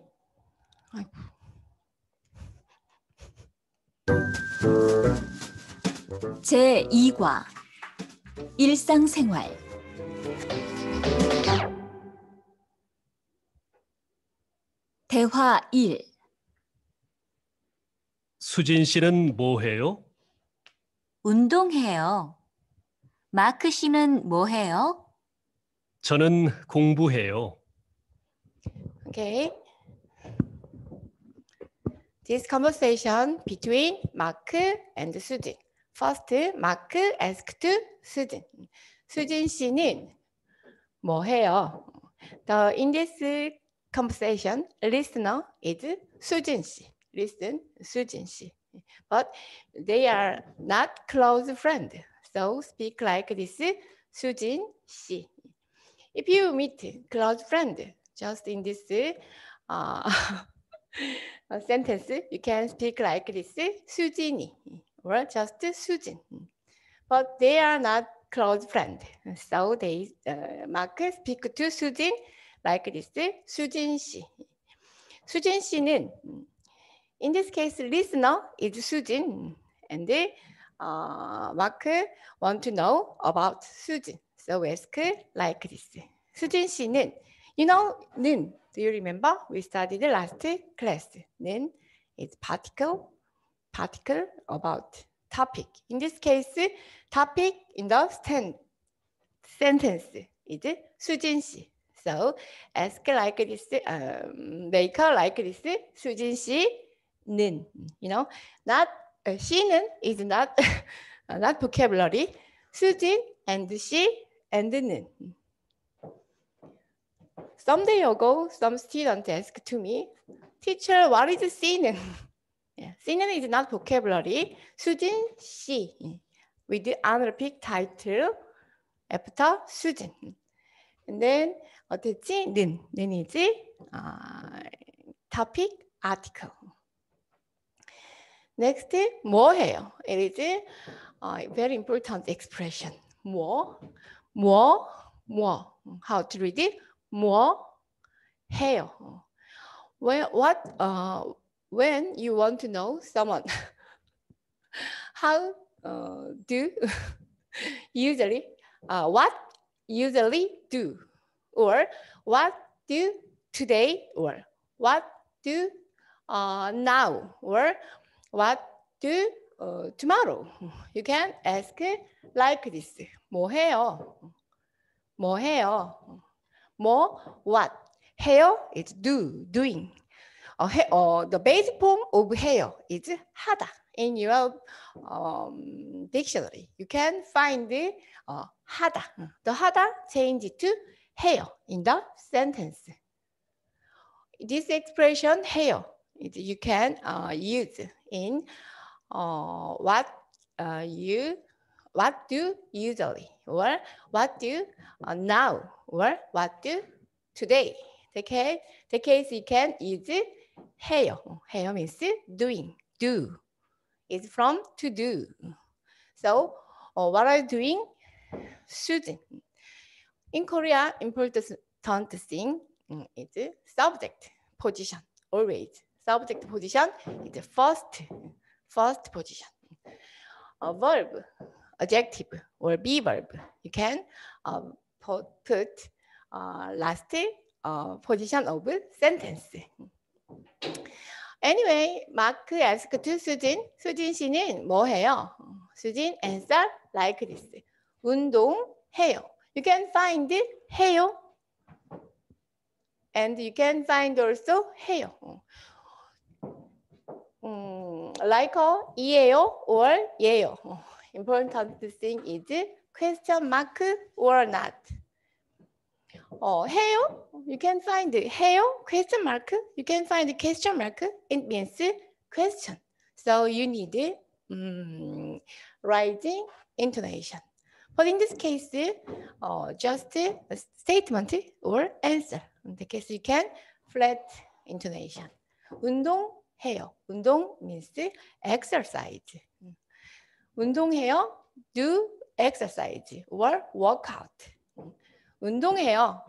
제2과 일상생활. 대화 1. 수진 씨는 뭐 해요? 운동해요. 마크 씨는 뭐 해요? 저는 공부해요. Okay. This conversation between Mark and Sujin. First, Mark asked Sujin. 수진 씨는 뭐 해요? In this conversation, listener is 수진 씨. Listen, 수진 씨. But they are not close friends. So speak like this, 수진 씨. If you meet close friend, just in this sentence, you can speak like this, 수진이, or just 수진. But they are not close friends. So they Mark speak to 수진 like this, 수진 씨. 수진 씨는 in this case, listener is 수진, and Mark want to know about 수진. So we ask like this. 수진 씨는, you know, 는, do you remember? We studied the last class. 는 is particle about topic. In this case, topic in the sentence is 수진 씨. So ask like this, make like this, 수진 씨. 는, you know, not she는 is not not vocabulary. 수진 and she and 는. Some day ago, some student asked to me, teacher, what is 씨는? Yeah, 씨는 is not vocabulary. 수진 she with the unrepeat title after 수진. And then 어땠지? 는 is topic article. Next, 뭐 해요? It is a very important expression. 뭐. How to read it? 뭐 해요? When you want to know someone, how do usually, what usually do, or what do today, or what do now, or what do tomorrow? You can ask like this. 뭐 해요? 뭐 해요? 뭐 what? 해요 is doing. The basic form of 해요 is 하다. In your dictionary, you can find 하다. The 하다 change to 해요 in the sentence. This expression 해요 you can use in what do usually, or what do now, or what do today. The case you can use 해요. 해요 means doing. Do is from to do. So what are you doing? Shooting. In Korea, important thing is subject position. Always subject position is the first position. A verb, adjective, or be verb. You can put last position of sentence. Anyway, Mark asked to 수진. 수진 씨는 뭐 해요? 수진 answer like this. 운동해요. You can find 해요. And you can find also 해요. Like 이에요 or 예요. Important thing is question mark or not. 해요? You can find 해요? Question mark. You can find question mark. It means question. So you need rising intonation. But in this case, just a statement or answer. In the case, you can flat intonation. 운동해요. 운동 means exercise. 운동해요. Do exercise or workout. 운동해요.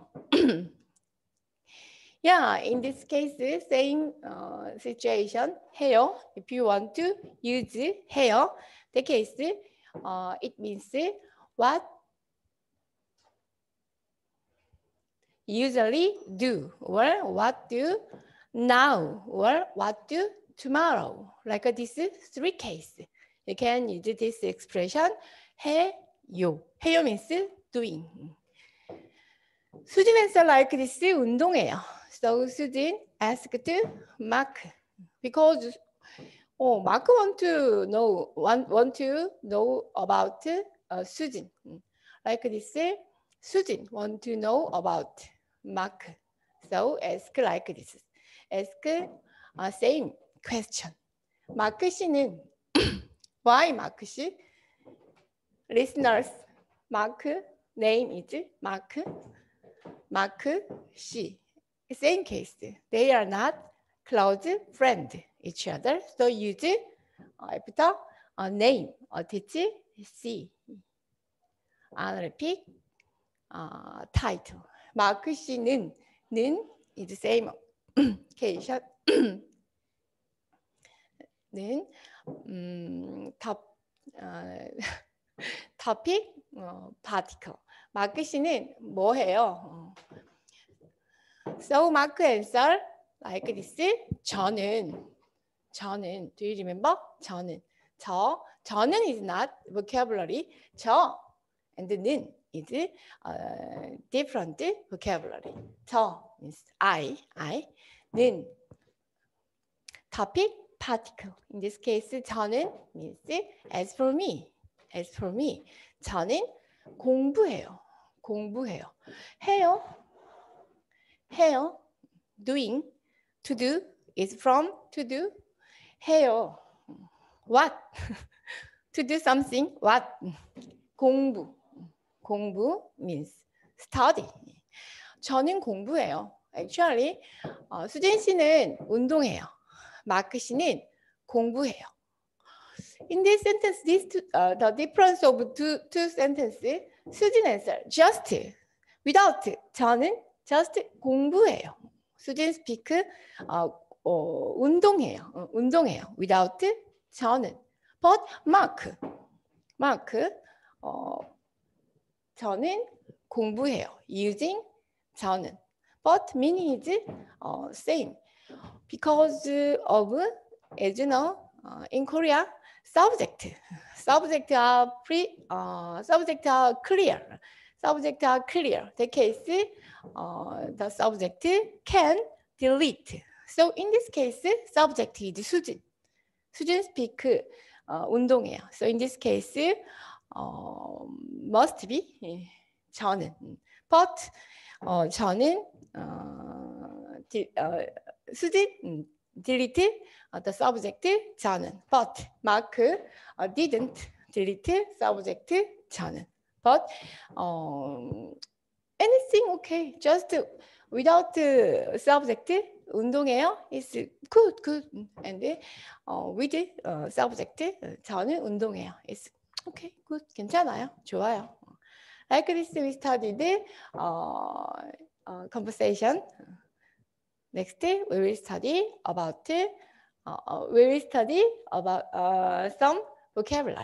Yeah, in this case, same situation, 해요. If you want to use 해요, the case, it means what usually do, or what do now, or what do tomorrow. Like this three case. You can use this expression 해요. 해요 means doing. 수진 answer like this 운동해요. So 수진 asked Mark because Mark want to know about 수진. Like this 수진 want to know about Mark. So ask like this. Ask same question. 마크 씨는 why 마크 씨? Listeners, Mark name is Mark. Mark 씨. Same case. They are not close friend each other. So use after a name. Teach C. I'll repeat. Title. 마크 씨는 is the same occasion. 는 topic, particle. 마크 씨는 뭐 해요? So Mark answer like this. 저는. Do you remember? 저는 is not vocabulary. 저 and 는 is different vocabulary. 저 means I. 는 topic, particle. In this case, 저는 means as for me. 저는 공부해요. 해요. Doing. To do is from to do. 해요. What? To do something. What? 공부 means study. 저는 공부해요. Actually, 수진 씨는 운동해요. 마크 씨는 공부해요. In this sentence, the difference of two sentences, 수진 answer just without 저는 just 공부해요. 수진 speak 운동해요. Without 저는. But Mark 저는 공부해요. Using 저는. But meaning is same. Because of, as you know, in Korea, subject are clear. subject are clear. The case, the subject can delete. So in this case, subject is 수진. 수진 speak 운동해요. So in this case, must be 저는. But 저는 수진 delete the subject 저는. But Mark didn't delete subject 저는. But anything okay. Just without subject 운동해요. It's good. And with subject 저는 운동해요. It's okay, good. 괜찮아요. 좋아요. Like this, we studied conversation. Next, we will study about some vocabulary.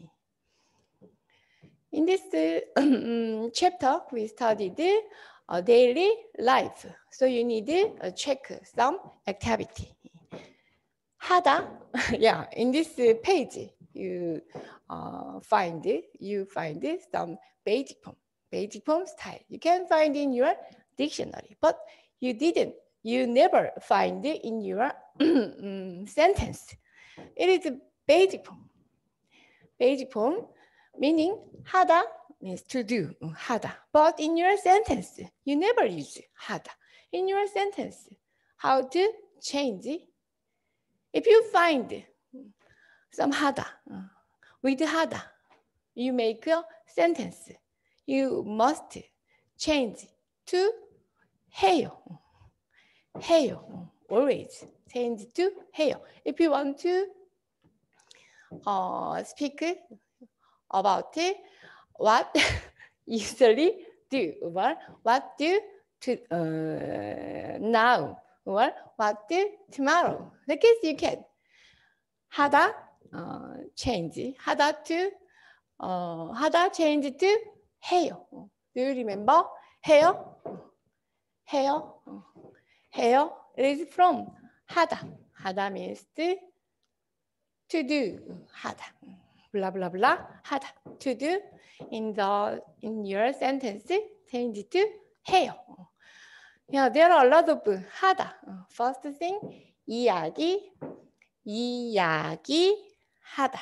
In this chapter, we studied daily life. So you need to check some activity. 하다, yeah. In this page, you find some basic poem style. You can find in your dictionary, but you never find it in your sentence. It is a basic poem. Basic poem meaning 하다 means to do, 하다. But in your sentence, you never use 하다. In your sentence, how to change it? If you find some 하다 with 하다, you make a sentence. You must change to 해요. 해요. Always change to 해요. If you want to speak about what usually do, or what do to now, or what do tomorrow. Like this you can 하다 change 하다 to 하다 change to 해요. Do you remember 해요? 해요. 해요. It is from 하다. 하다 means to do. 하다. Blah blah blah. 하다. To do. In your sentence, change to 해요. Yeah, there are a lot of 하다. First thing, 이야기 하다.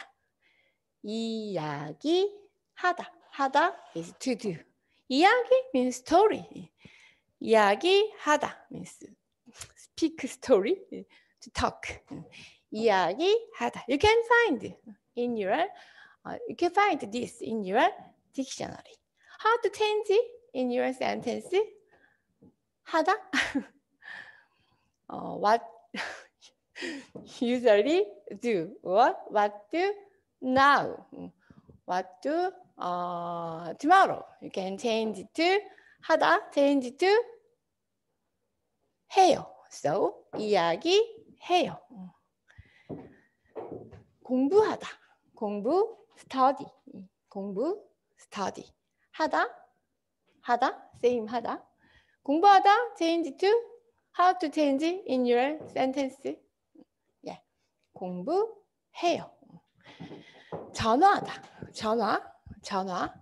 이야기 하다. 하다 is to do. 이야기 means story. 이야기 하다 means speak story, to talk. 이야기 하다. You can find in your you can find this in your dictionary. How to change it in your sentence? 하다. What usually do, or what do now, what do tomorrow. You can change it to 하다, change it to 해요. So 이야기해요. 공부하다. 공부 study. 공부 study. 하다. Same 하다. 공부하다 change to how to change in your sentence. Yeah. 공부해요. 전화하다. 전화.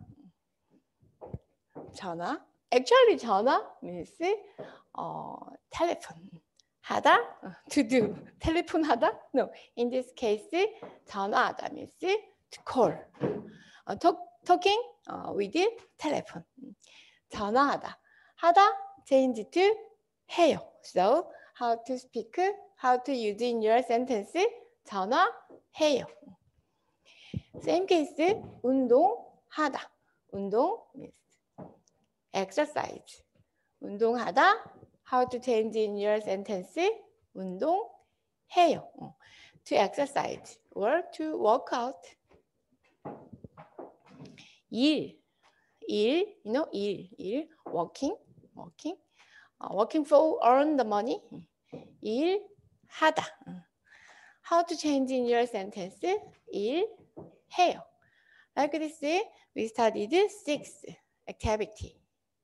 Actually 전화 means telephone. 하다, to do. telephone 하다? No. In this case, 전화하다 means to call. Talking with telephone. 전화하다. 하다, change to 해요. So, how to speak, how to use in your sentence, 전화해요. Same case, 운동하다. 운동 means exercise. 운동하다. How to change in your sentence? 운동해요. To exercise or to work out. 일, you know, 일, working, working for earn the money. 일하다. How to change in your sentence? 일해요. Like this, we studied 6 activity.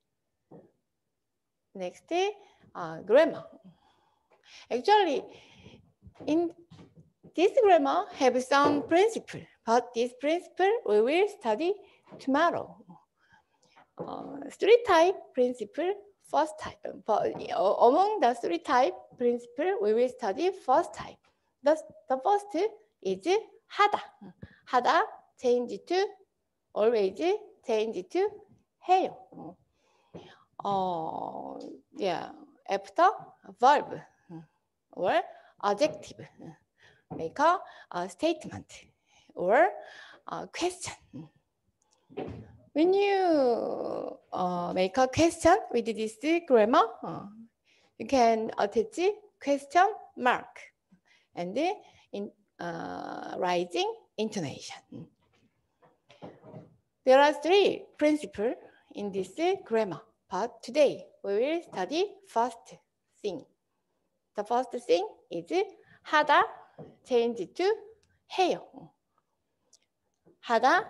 Next, grammar. Actually, in this grammar have some principle, but this principle we will study tomorrow. three type principle first type. Among the three type principle, we will study first type. The first is 하다. 하다 change to always change to 해요. Yeah, after verb or adjective, make a statement or a question. When you make a question with this grammar, you can attach question mark and in rising intonation. There are three principles in this grammar, but today we will study first thing. The first thing is 하다 change to 해요. 하다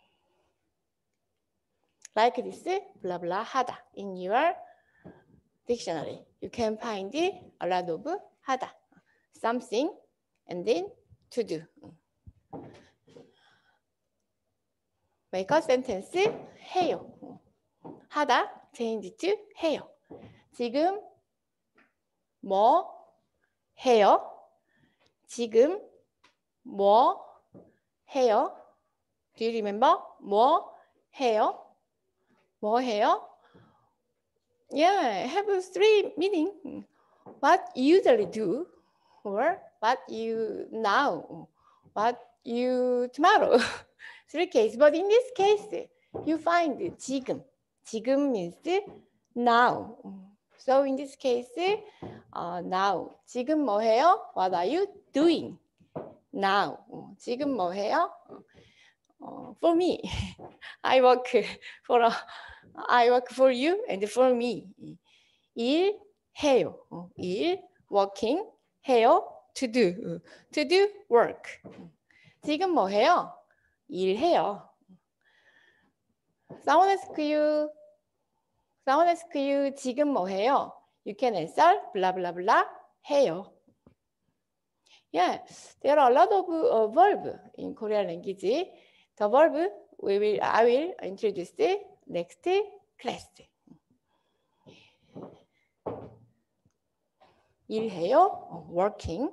like this, blah blah 하다. In your dictionary, you can find a lot of 하다, something, and then to do. Make a sentence 해요. 하다 change to 해요. 지금 뭐 해요? 지금 뭐 해요? Do you remember? 뭐 해요? 뭐 해요? Yeah, have three meaning. What you usually do, or what you now, what you tomorrow. Three cases, but in this case, you find 지금. 지금 means now. So in this case, now. 지금 뭐 해요? What are you doing? Now. 지금 뭐 해요? For me, I work for you and for me. 일 해요. 일 working 해요. To do work. 지금 뭐 해요? 일 해요. Someone ask you 지금 뭐 해요? You can answer blah blah blah 해요. Yeah, there are a lot of verbs in Korean language. The verb I will introduce next class. 일해요, working.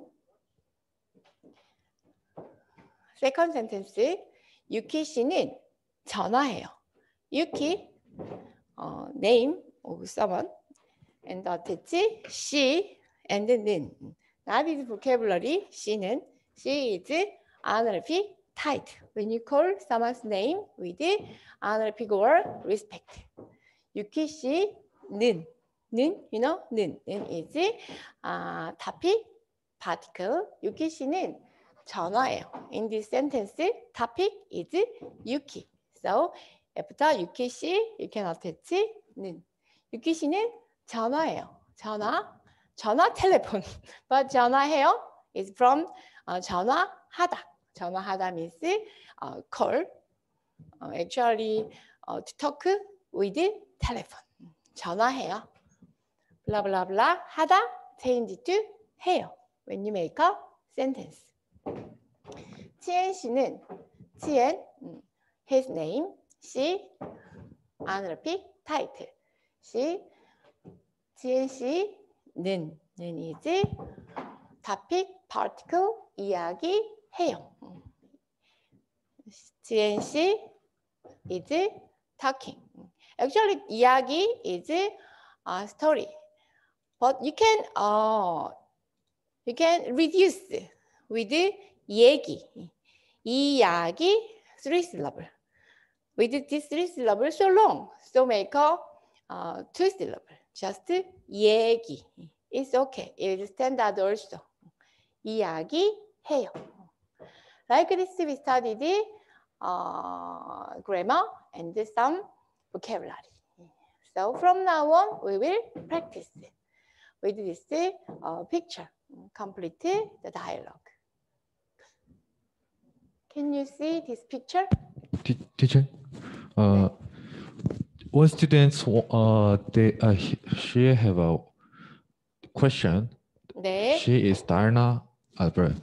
Second sentence, 유키 씨는 전화해요. 유키, name of someone, and attach she and 는. That is vocabulary. she is honorific title. When you call someone's name with honorific word, respect. 유키 씨는, you know, 는 is topic, particle. 유키 씨는 전화해요. In this sentence, topic is 유키. So after 유키 씨, you can attach 는. 유키 씨는 전화해요. 전화 telephone. But 전화해요 is from 전화하다. 전화하다 means call. Actually, to talk with telephone. 전화해요. Blah blah blah 하다 change to 해요. When you make a sentence. 치엔 씨는 치엔 his name. she honorific title. 치엔 씨는 is topic, particle, 이야기해요. 지엔 씨 is talking. Actually, 이야기 is a story, but you can reduce with 얘기. 이야기 3 syllable. With this 3 syllable so long, so make a 2 syllable. Just 얘기. It's okay. It is standard also. 이야기해요. Like this, we studied grammar and some vocabulary. So from now on, we will practice with this picture. Complete the dialogue. Can you see this picture? Teacher, one student, she have a question. 네. She is Darna Albert.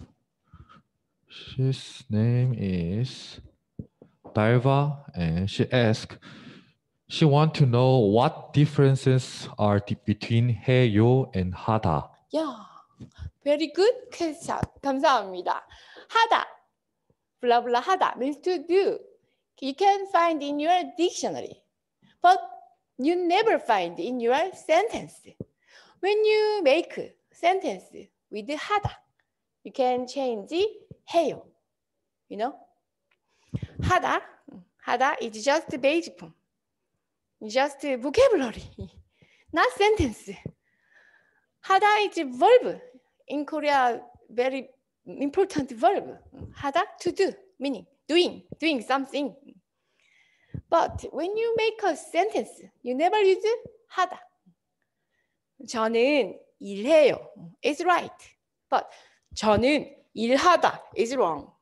His name is Darva, and she asked, She wants to know what differences are between 해요 and 하다. Yeah, very good question. 감사합니다. 하다, blah blah 하다 means to do. You can find in your dictionary, but you never find in your sentence. When you make a sentence with 하다, you can change 해요. You know, 하다 is just basic form, just vocabulary, not sentence. 하다 is a verb. In Korea, very important verb. 하다, to do, meaning doing something. But when you make a sentence, you never use 하다. 저는 일해요. It's right. But 저는 일하다 is wrong.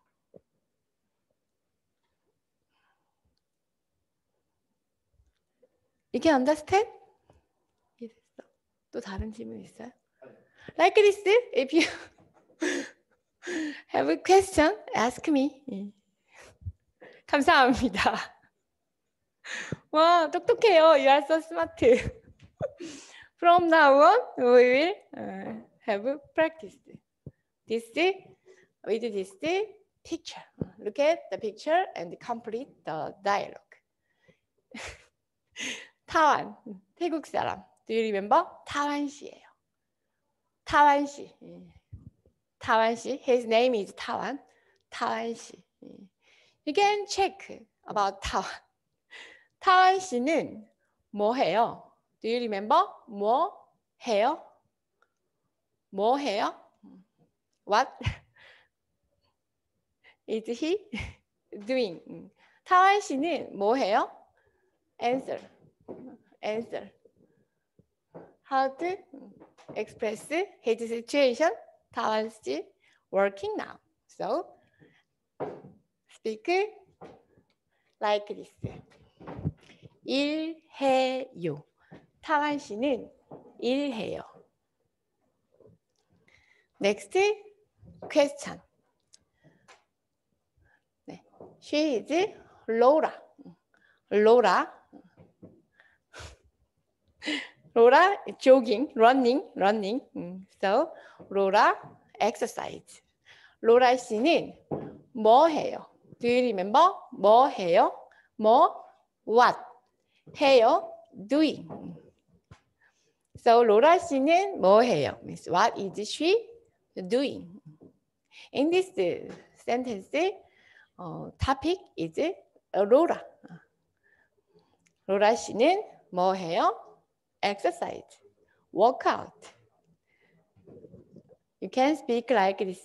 You can understand? 또 다른 질문 있어요? Like this, if you have a question, ask me. 감사합니다. 와, 똑똑해요. You are so smart. From now on, we will have practiced this with this picture. Look at the picture and complete the dialogue. 타완, 태국 사람. Do you remember? 타완 씨예요. 타완 씨. 타완 씨. His name is 타완. 타완 씨. You can check about 타완. 타완 씨는 뭐 해요? Do you remember? 뭐 해요? 뭐 해요? What is he doing? 타완 씨는 뭐 해요? Answer. How to express his situation? 타완 씨 working now. So speak like this. 일해요. 타완 씨는 일해요. Next question. 네. She is Laura. Laura jogging, running. So Laura exercise. 로라 씨는 뭐 해요? Do you remember? 뭐 해요? 뭐 what 해요? Doing. So 로라 씨는 뭐 해요? Means what is she doing? In this sentence, topic is 로라. 로라 씨는 뭐 해요? Exercise, workout. You can speak like this.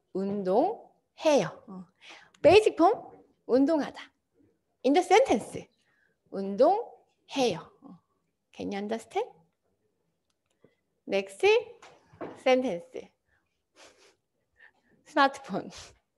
운동해요. Basic form, 운동하다. In the sentence, 운동해요. Can you understand? Next sentence. Smartphone.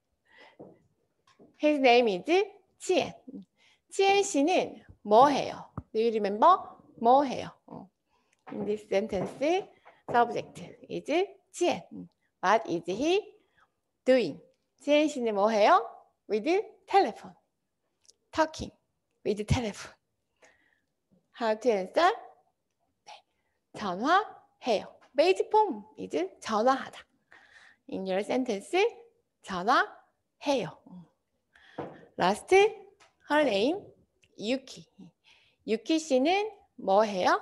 His name is 지엔. 지엔 씨는 뭐 해요? Do you remember? 뭐 해요? In this sentence, subject is 지엔. What is he doing? 지엔 씨는 뭐 해요? With telephone. Talking with telephone. How to answer? 네. 전화해요. Basic form is 전화하다. In your sentence, 전화해요. Last, her name, 유키. 유키 씨는 뭐 해요?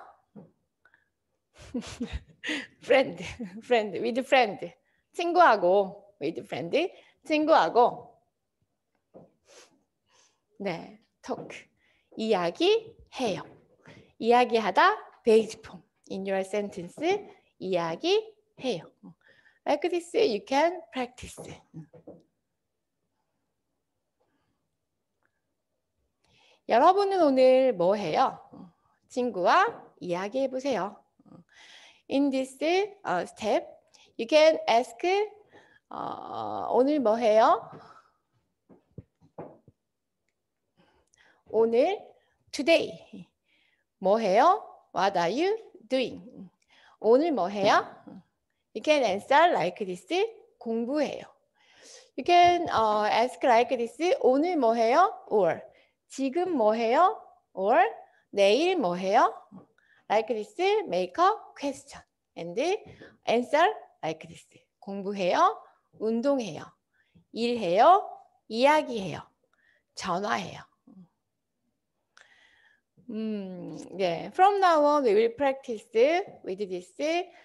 friend, with friend. 친구하고, with friend, 친구하고. 네, talk. 이야기해요. 이야기하다, basic form. In your sentence, 이야기해요. Like this, you can practice. 여러분은 오늘 뭐 해요? 친구와 이야기해 보세요. In this step, you can ask, 오늘 뭐 해요? 오늘, today. 뭐 해요? What are you doing? 오늘 뭐 해요? You can answer like this, 공부해요. You can ask like this, 오늘 뭐 해요? Or 지금 뭐 해요? Or 내일 뭐 해요? Like this, make a question. And answer like this. 공부해요? 운동해요? 일해요? 이야기해요? 전화해요? Yeah. From now on, we will practice with this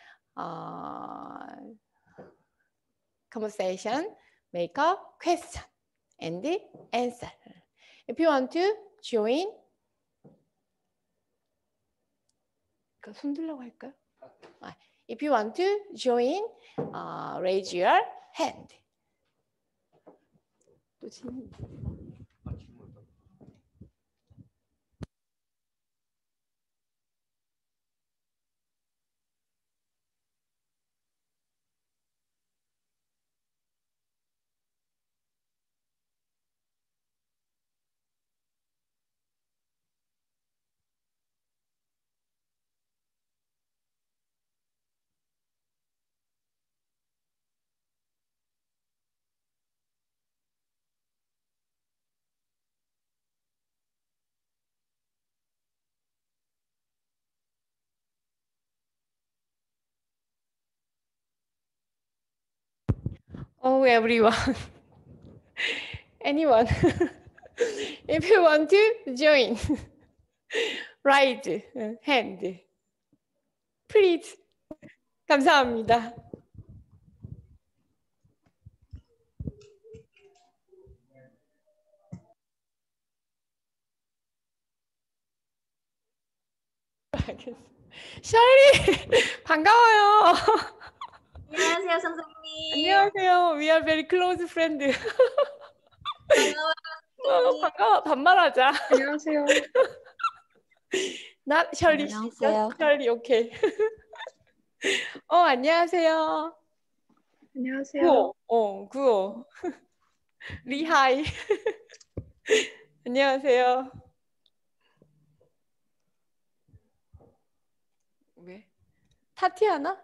conversation. Make a question and answer. If you want to join, 손 들라고 할까요? If you want to join, raise your hand. 또 질문. Oh, everyone. Anyone. If you want to join, raise hand. Please. 감사합니다. 셜리, 반가워요. 안녕하세요, 선생님. 안녕하세요. We are very close friend. 반가워요. 반가워. 반말하자. 안녕하세요. Not 셜리. 안녕하세요. 셜리, 오케이. 안녕하세요. 안녕하세요. 구호. 리하이. 안녕하세요. 왜? 타티아나?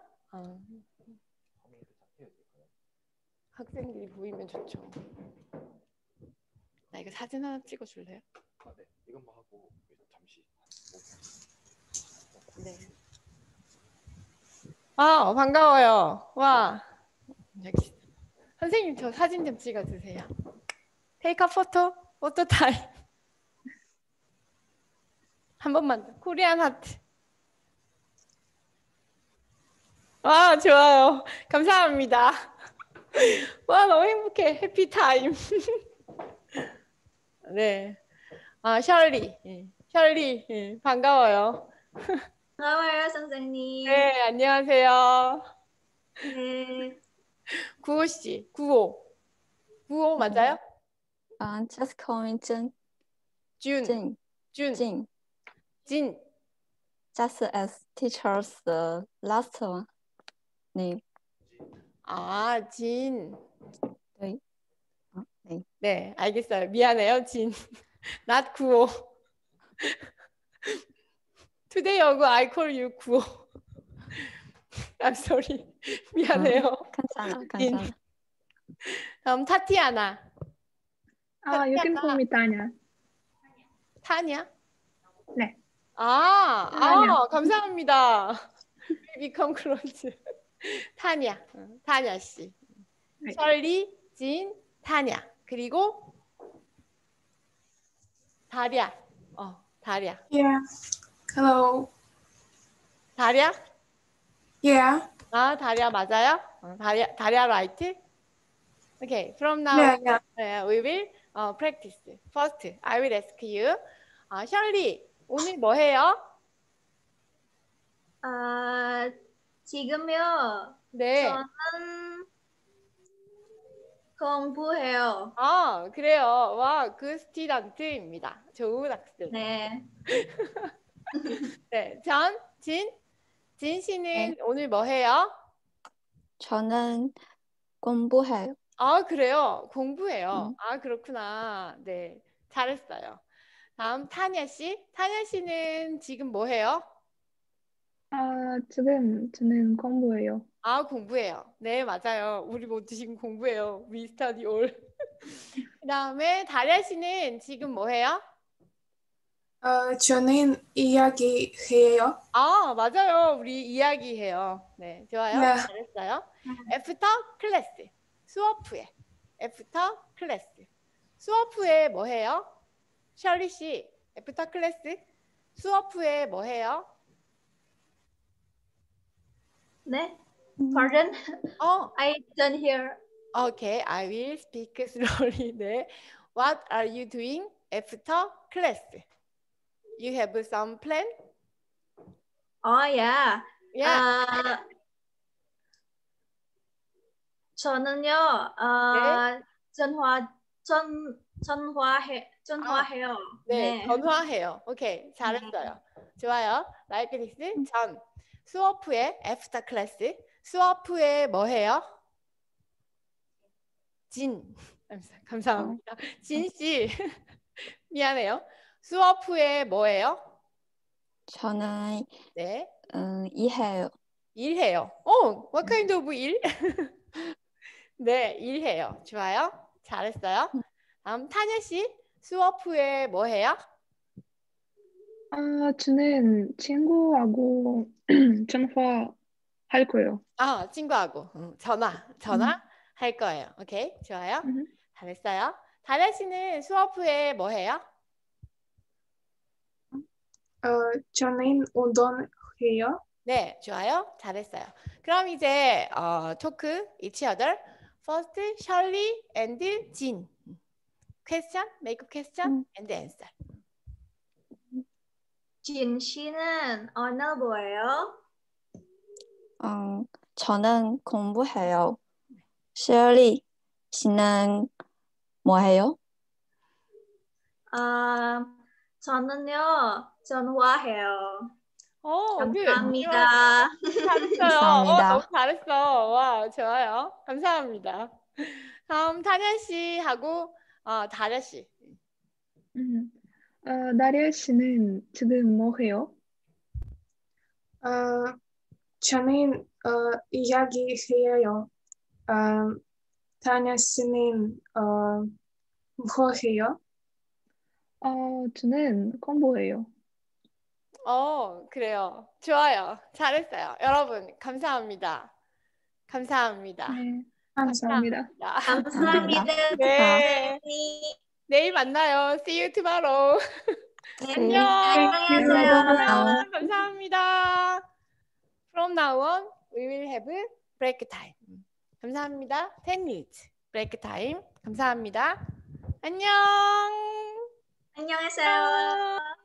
학생들이 보이면 좋죠. 나 이거 사진 하나 찍어줄래요? 네. 이것만 하고 잠시. 네. 반가워요. 와. 여기. 선생님 저 사진 좀 찍어주세요. 테이크 포토. 포토 타임. 한 번만 더. 코리안 하트. 와, 좋아요. 감사합니다. 와, 너무 행복해. 해피 타임. 네. 셜리. 셜리. 반가워요. 반가워요, 선생님. 네, 안녕하세요. 네. 구호 씨. 구호 맞아요? Just call me 진. 준. Just as teacher's last name. 진. 네. 네. 네, 알겠어요. 미안해요, 진. not 구호. Today I call you 구호. I'm sorry. 미안해요. 괜찮아. 다음 타티아나. You can call me Tanya. 타냐? 네. 감사합니다. We become close. 타냐 씨. 셜리, 진, 타냐. 그리고 다리야. 다리야. Yeah. Hello. 다리야? Yeah. 다리야 맞아요? 다리야 right? Okay. From now we will practice. First, I will ask you. 셜리, 오늘 뭐 해요? 지금요. 네. 저는 공부해요. 그래요. 와, 그 스튜던트입니다. 좋은 학생. 네. 네, 진 씨는 오늘 뭐 해요? 저는 공부해요. 그래요. 공부해요. 그렇구나. 네, 잘했어요. 다음 타냐 씨. 타냐 씨는 지금 뭐 해요? 지금 저는 공부해요. 공부해요. 네, 맞아요. 우리 모두 지금 공부해요. We study all. 그다음에 다리아 씨는 지금 뭐 해요? 저는 이야기해요. 아, 맞아요. 우리 이야기해요. 네, 좋아요. 네. 잘했어요. After class. 수업 후에. After class. 수업 후에 뭐 해요? 셜리 씨, After class. 수업 후에 뭐 해요? 네? Pardon? I don't hear. Okay, I will speak slowly. 네. What are you doing after class? You have some plan? Oh yeah. Yeah. 저는요. 네. 전화해요. 네, 전화해요. 오케이, 잘했어요. 좋아요. Like this. 전. 수업 후에 after class. 수업 후에 뭐 해요? 진. 감사합니다. 진 씨. 미안해요. 수업 후에 뭐 해요? 저는 네. 일해요. 일해요. what kind of 일? 네, 일해요. 좋아요. 잘했어요. 다음 타녀 씨. 수업 후에 뭐 해요? 저는 친구하고 전화할 거예요. 아, 친구하고 전화 할 거예요. 오케이, 좋아요. 잘했어요. 다ля 씨는 수업 후에 뭐 해요? 저는 운동해요. 네, 좋아요. 잘했어요. 그럼 이제 토크 each other. First, Shirley and Jin. Question, make a question and answer. 진 씨는 언어 뭐예요? 저는 공부해요. 셜리 씨는 뭐 해요? 저는요, 전화해요. 감사합니다. 잘했어요. 감사합니다. 너무 잘했어. 와, 좋아요. 감사합니다. 다음 타냐 씨하고 다ля 씨. 나리아 씨는 지금 뭐 해요? 저는 이야기해요. 타냐 씨는 뭐 해요? 저는 공부해요. 그래요. 좋아요. 잘했어요. 여러분, 감사합니다. 감사합니다. 네, 감사합니다. 감사합니다. 네. 내일 만나요. See you tomorrow. 안녕. 안녕하세요. 감사합니다. From now on, we will have break time. 감사합니다. 10 minutes break time. 감사합니다. 안녕. 안녕하세요.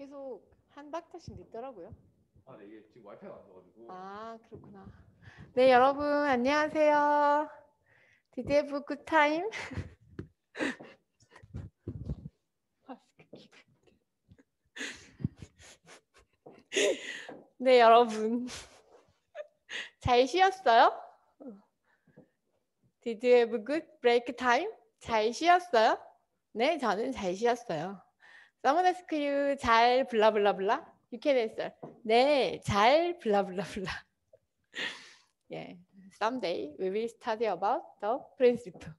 계속 한 박자씩 늦더라고요. 아, 네, 이게 지금 와이파이가 안 돼가지고. 아, 그렇구나. 네, 여러분 안녕하세요. Did you have a good time? 네, 여러분 잘 쉬었어요? Did you have a good break time? 잘 쉬었어요? 네, 저는 잘 쉬었어요. Someone ask you 잘 블라블라블라? You can answer. 네, 잘 블라블라블라. Yeah, someday we will study about the principle.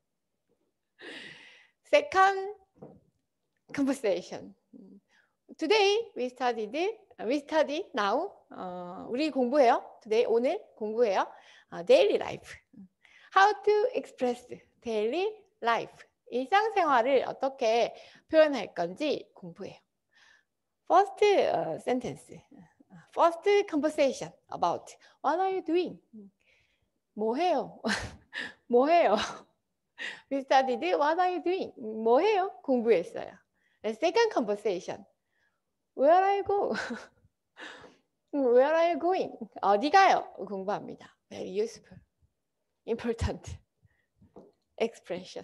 Second, conversation. Today we study now. 우리 공부해요. Today 오늘 공부해요. Daily life. How to express daily life. 일상생활을 어떻게 표현할 건지 공부해요. First sentence. First conversation about what are you doing? 뭐 해요? 뭐 해요? We studied what are you doing? 뭐 해요? 공부했어요. The second conversation. Where are you go? Where are you going? 어디 가요? 공부합니다. Very useful. Important expression.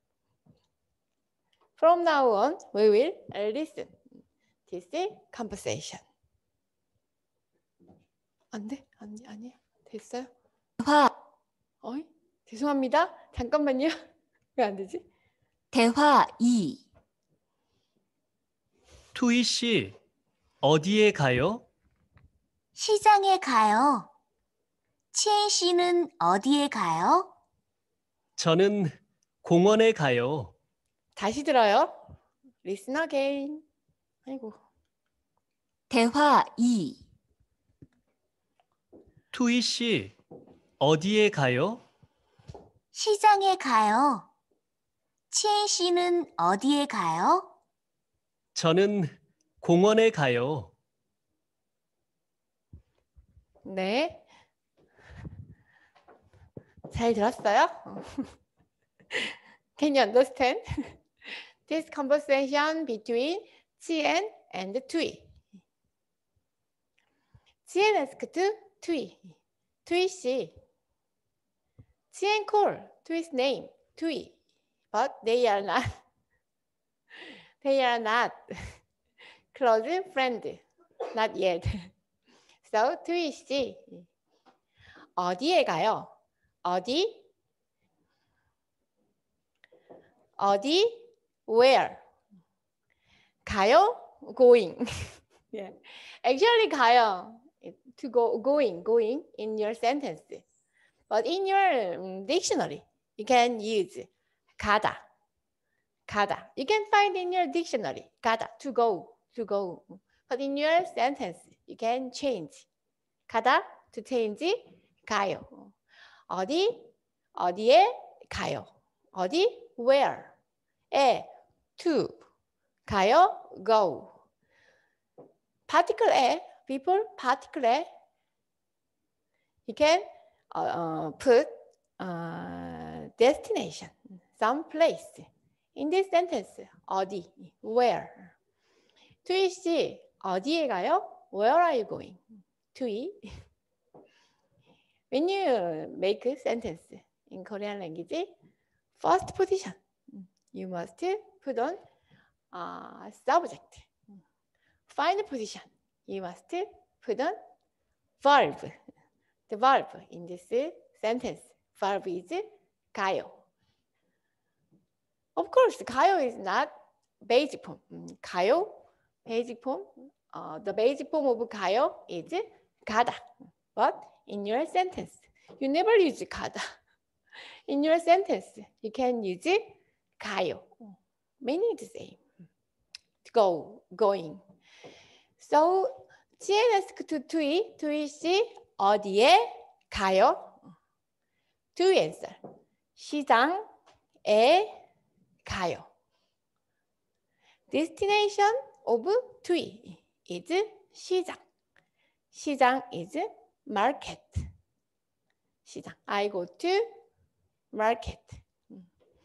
From now on, we will listen this conversation. 안 돼? 아니에요? 됐어요? 대화. 어이? 죄송합니다. 잠깐만요. 왜 안 되지? 대화 2. 투이 씨, 어디에 가요? 시장에 가요. 치엔 씨는 어디에 가요? 저는 공원에 가요. 다시 들어요. Listen again. 아이고. 대화 2. 투이 씨, 어디에 가요? 시장에 가요. 치엔 씨는 어디에 가요? 저는 공원에 가요. 네. 잘 들었어요? Can you understand? This conversation between Chien and Tui. Chien asked Tui. Tui 씨. Chien called Tui's name, Tui. But they are not close friends. Not yet. So Tui 씨. 어디에 가요? 어디? Where? 가요? Going. Yeah. Actually, 가요. To go, going in your sentence. But in your dictionary, you can use 가다. You can find in your dictionary 가다, to go. But in your sentence, you can change 가다 to change 가요. 어디에 가요? 어디? Where? to 가요? Go. Particle people, particle you can put destination, some place. In this sentence, 어디? Where? 투이 씨, 어디에 가요? Where are you going? 투이. When you make a sentence in Korean language, first position, you must put on subject. Final position, you must put on verb. The verb in this sentence, verb is 가요. Of course, 가요 is not basic form. 가요, basic form. The basic form of 가요 is 가다. But in your sentence, you never use 가다. In your sentence, you can use 가요. Meaning the same. To go, going. So, Chien asked to Tui 씨 어디에 가요? Tui answer. 시장에 가요. Destination of Tui is 시장. 시장 is market. 시장. I go to market.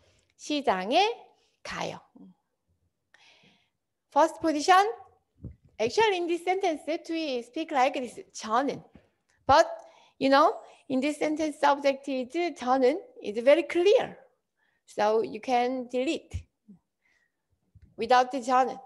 시장에 가요. First position, Actually, in this sentence, we speak like this, 저는. But, you know, in this sentence, subject is 저는 is very clear. So you can delete without the 저는.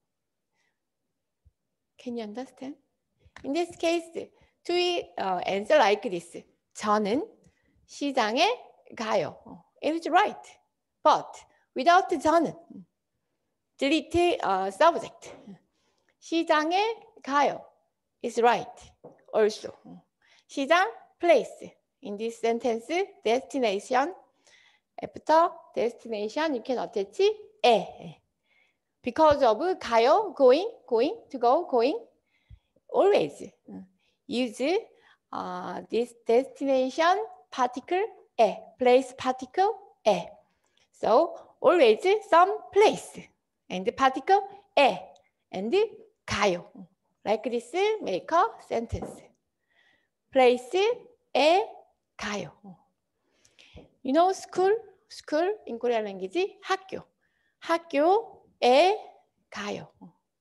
Can you understand? In this case, to answer like this. 저는 시장에 가요. It is right. But without the 저는, delete subject. 시장에 가요 is right. Also. 시장, place. In this sentence, destination. After destination, you can attach 에. Because of 가요, going, to go, going. Always use this destination particle 에, place particle 에. So always some place and particle 에 and 가요. Like this, make a sentence. Place 에 가요. You know school in Korean language 학교. 학교에 가요.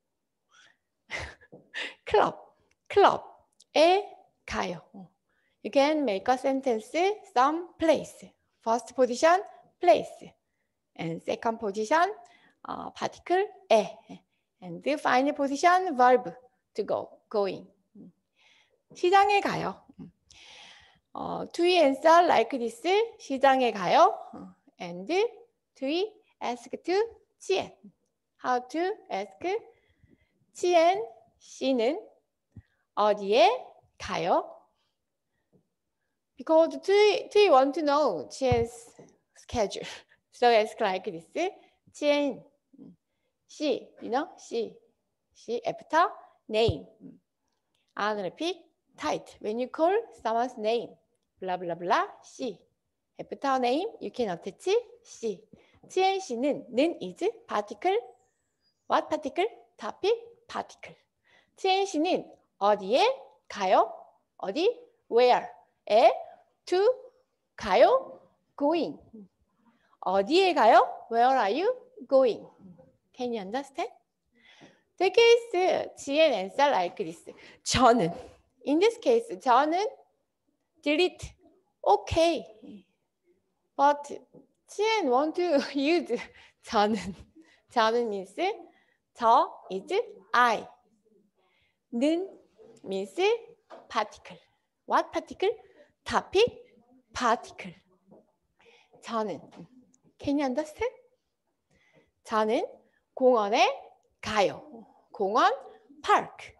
club에 가요. You can make a sentence some place. First position place and second position particle 에 and the final position verb to go, going. 시장에 가요. To answer like this, 시장에 가요. And to ask to 지엔. How to ask 지엔 씨는 어디에 가요? Because to want to know 지엔's schedule. So ask like this. 지엔 씨, you know, she after name. And repeat tight. When you call someone's name, blah blah blah, she. After name, you can attach she. 지엔 씨는 is particle. What particle? Topic particle. 지엔 씨는 어디에 가요? 어디? Where? 에 to 가요? Going. 어디에 가요? Where are you going? Can you understand? The case 지엔 answer like this. 저는. In this case, 저는 delete. Okay. But 지엔 want to use 저는. 저는 means 저 is I. 는 means particle. What particle? Topic particle. 저는. Can you understand? 저는 공원에 가요. 공원 park.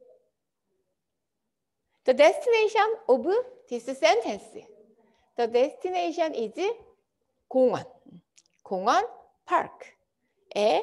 The destination of this sentence. The destination is 공원. 공원 park. 에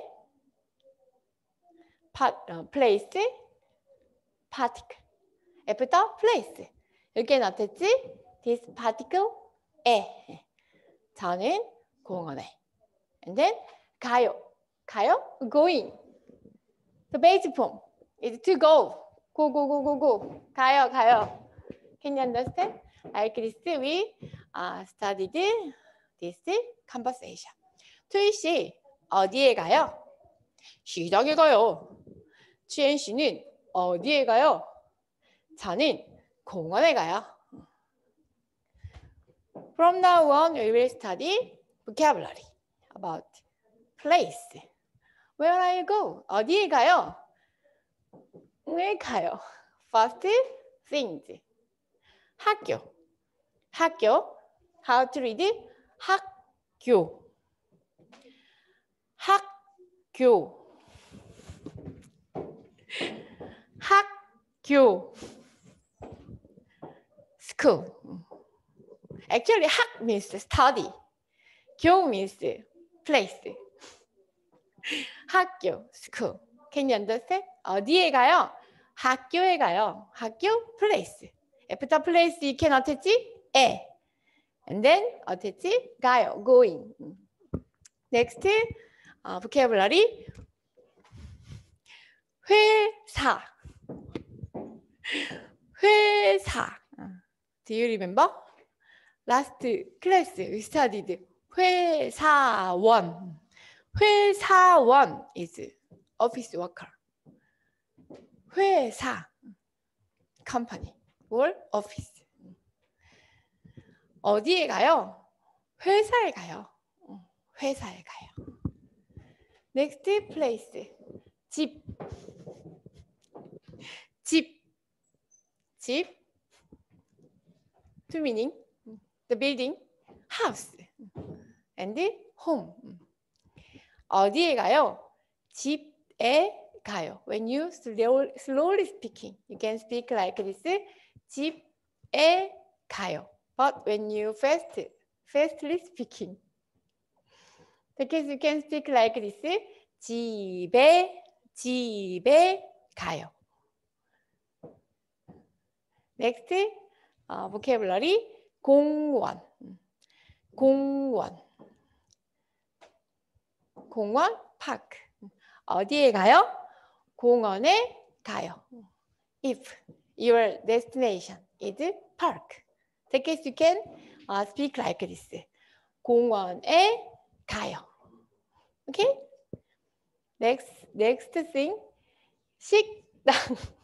place particle. After place. You can attach this particle 에. 저는 공원에. And then 가요. 가요? Going. The base form is to go. Go. 가요. Can you understand? Like this, we studied this conversation. 투이 씨, 어디에 가요? 시장에 가요. 지엔 씨는 어디에 가요? 저는 공원에 가요. From now on, we will study vocabulary about place. Where are you go? 어디에 가요? 왜 가요? First things. 학교. How to read? 학교. School. Actually, 학 means study. 교 means place. 학교, school. Can you understand? 어디에 가요? 학교에 가요. 학교, place. After place, you can attach 에. And then attach 가요, going. Next, vocabulary. 회사. Do you remember? Last class, we studied 회사원. 회사원 is office worker. 회사, company or office. 어디에 가요? 회사에 가요. 회사에 가요. Next place. 집. 집. 집. Two meaning. The building. House. And home. 어디에 가요? 집에 가요. When you slowly speaking, you can speak like this. 집에 가요. But when you fastly speaking, because you can speak like this. 집에 가요. Next, vocabulary. 공원. 공원. 공원, park. 어디에 가요? 공원에 가요. If your destination is park, in case you can speak like this. 공원에 가요. Okay? Next thing. 식당.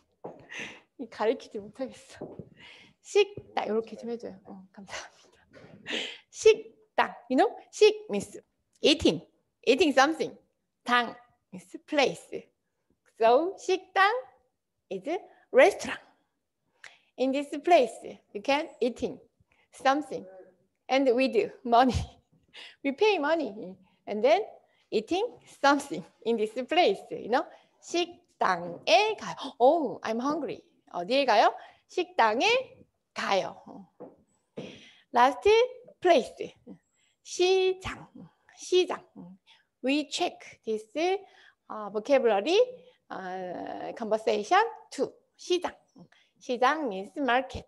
가르치지 못하겠어. 식당 이렇게 좀 해줘요. 감사합니다. 식당. You know, 식 means eating something. 당 is place. So 식당 is restaurant. In this place, you can eating something, and we do money. We pay money, and then eating something in this place. You know, 식당에 가요. Oh, I'm hungry. 어디에 가요? 식당에 가요. Last place. 시장. 시장. We check this vocabulary conversation too. 시장. 시장 means market.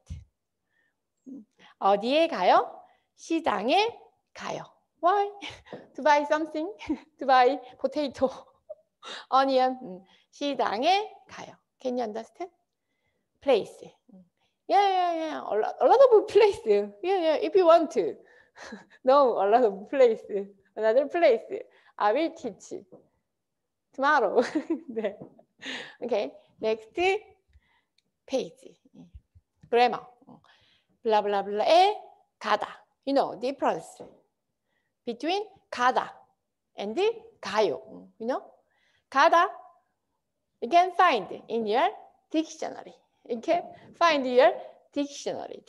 어디에 가요? 시장에 가요. Why? To buy something. To buy potato, onion. 시장에 가요. Can you understand? Place. Yeah. A lot of place. Yeah. If you want to know a lot of place, another place, I will teach tomorrow. 네. Okay. Next page. Grammar. Blah blah blah에 가다. You know difference between 가다 and 가요. You know, 가다. You can find in your dictionary. You can find your dictionary.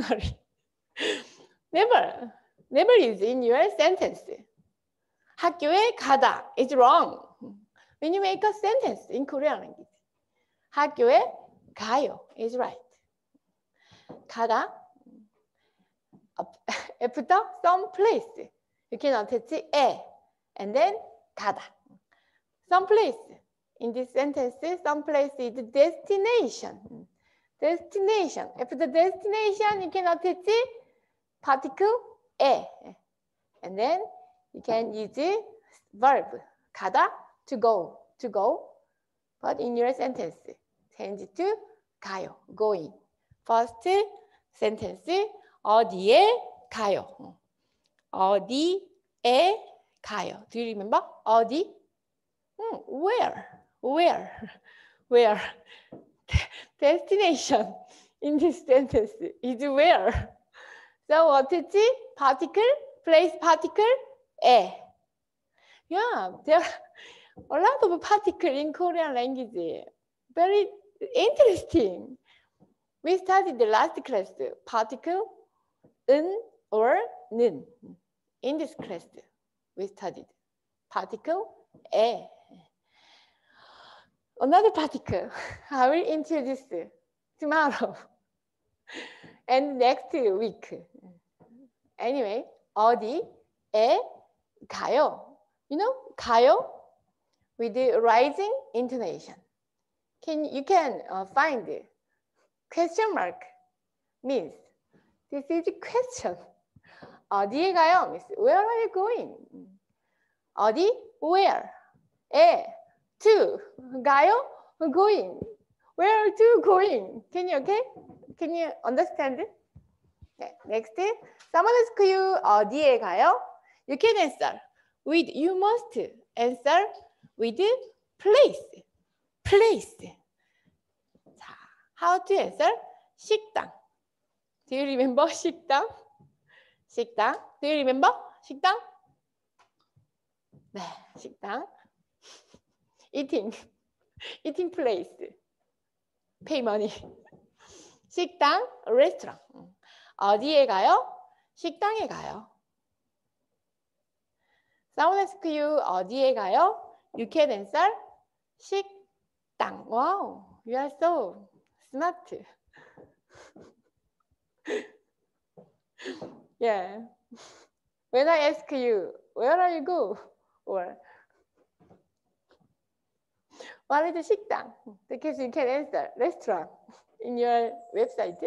Never use in your sentence. 학교에 가다 is wrong. When you make a sentence in Korean language, 학교에 가요 is right. 가다 after some place, you can attach 에 and then 가다. Some place in this sentence, some place is destination. Destination. After the destination, you can attach particle 에, and then you can use verb 가다 to go. But in your sentence, change to 가요, going. First sentence, 어디에 가요? 어디에 가요? Do you remember? 어디? Where? Destination in this sentence is where. So what is it? Particle, place particle, 에. Yeah, there are a lot of particles in Korean language. Very interesting. We studied the last class, particle, 은 or 는. In this class, we studied particle, 에. Another particle, I will introduce tomorrow and next week. Anyway, 어디에 가요? You know, 가요 with the rising intonation. You can find question mark means this is a question. 어디에 가요 means where are you going? 어디? Where? 에? To? 가요? Going. Where to going? Can you understand? Okay. Next, someone asks you 어디에 가요? You can answer with, you must answer with place. How to answer? 식당. Do you remember 식당? 식당. Do you remember 식당? 네, 식당. Eating place. Pay money. 식당, restaurant. 어디에 가요? 식당에 가요. Someone asks you 어디에 가요? You can answer 식당. Wow, you are so smart. Yeah. When I ask you, where are you go? Or what is 식당? Because you can answer restaurant in your website.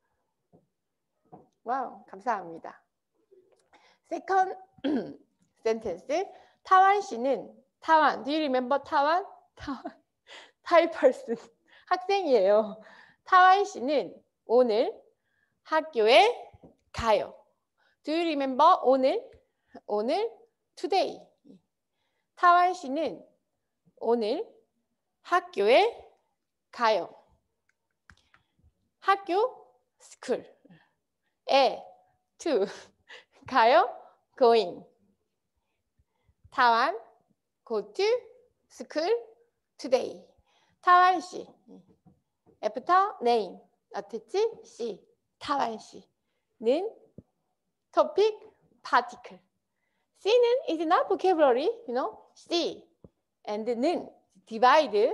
Wow, 감사합니다. Second sentence. 타완 씨는 타완. Do you remember 타완? 타완. 타이 person. 학생이에요. 타완 씨는 오늘 학교에 가요. Do you remember 오늘? 오늘 today. 타완 씨는 오늘 학교에 가요. 학교 school. 에 to 가요 going. 타완 go to school today. 타완 씨. after name attach 씨. 타완 씨는 topic particle. C는 is not vocabulary, you know. C and 는 divide.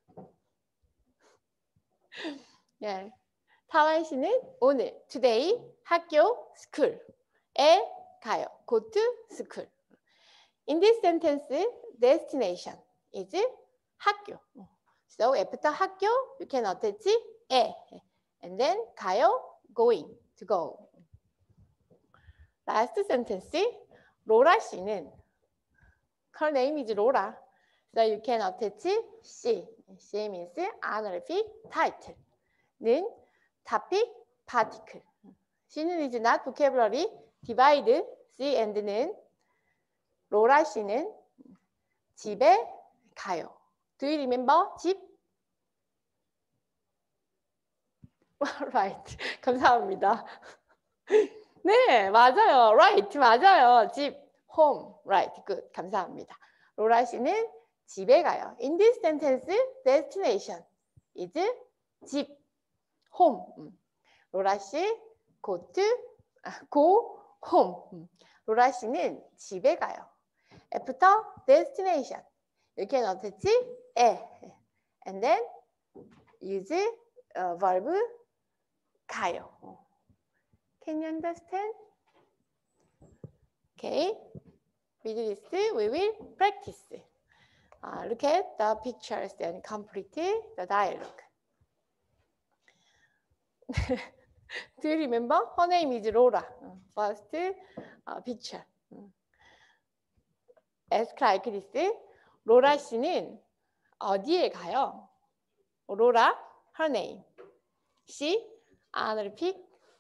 Yeah. 타완 씨는 오늘 today 학교 school에 가요. Go to school. In this sentence, destination is 학교. So after 학교, you can attach 에 and then 가요, going, to go. Last sentence, 로라 씨는 her name is Laura. So you can attach she. She means honorific title. 는 topic particle. She는 is not vocabulary. divide she and 는 로라 씨는 집에 가요. Do you remember 집? Right. 감사합니다. 네, 맞아요. Right, 맞아요. 집, home. Right, good. 감사합니다. 로라 씨는 집에 가요. In this sentence, destination is 집, home. 로라 씨, go home. 로라 씨는 집에 가요. After destination, you can attach 에 and then use verb 가요. Can you understand? Okay. With this, we will practice. Look at the pictures and complete the dialogue. Do you remember? Her name is Laura. First picture. Ask like this. 로라 씨는 어디에 가요? 로라, her name. She, honorific,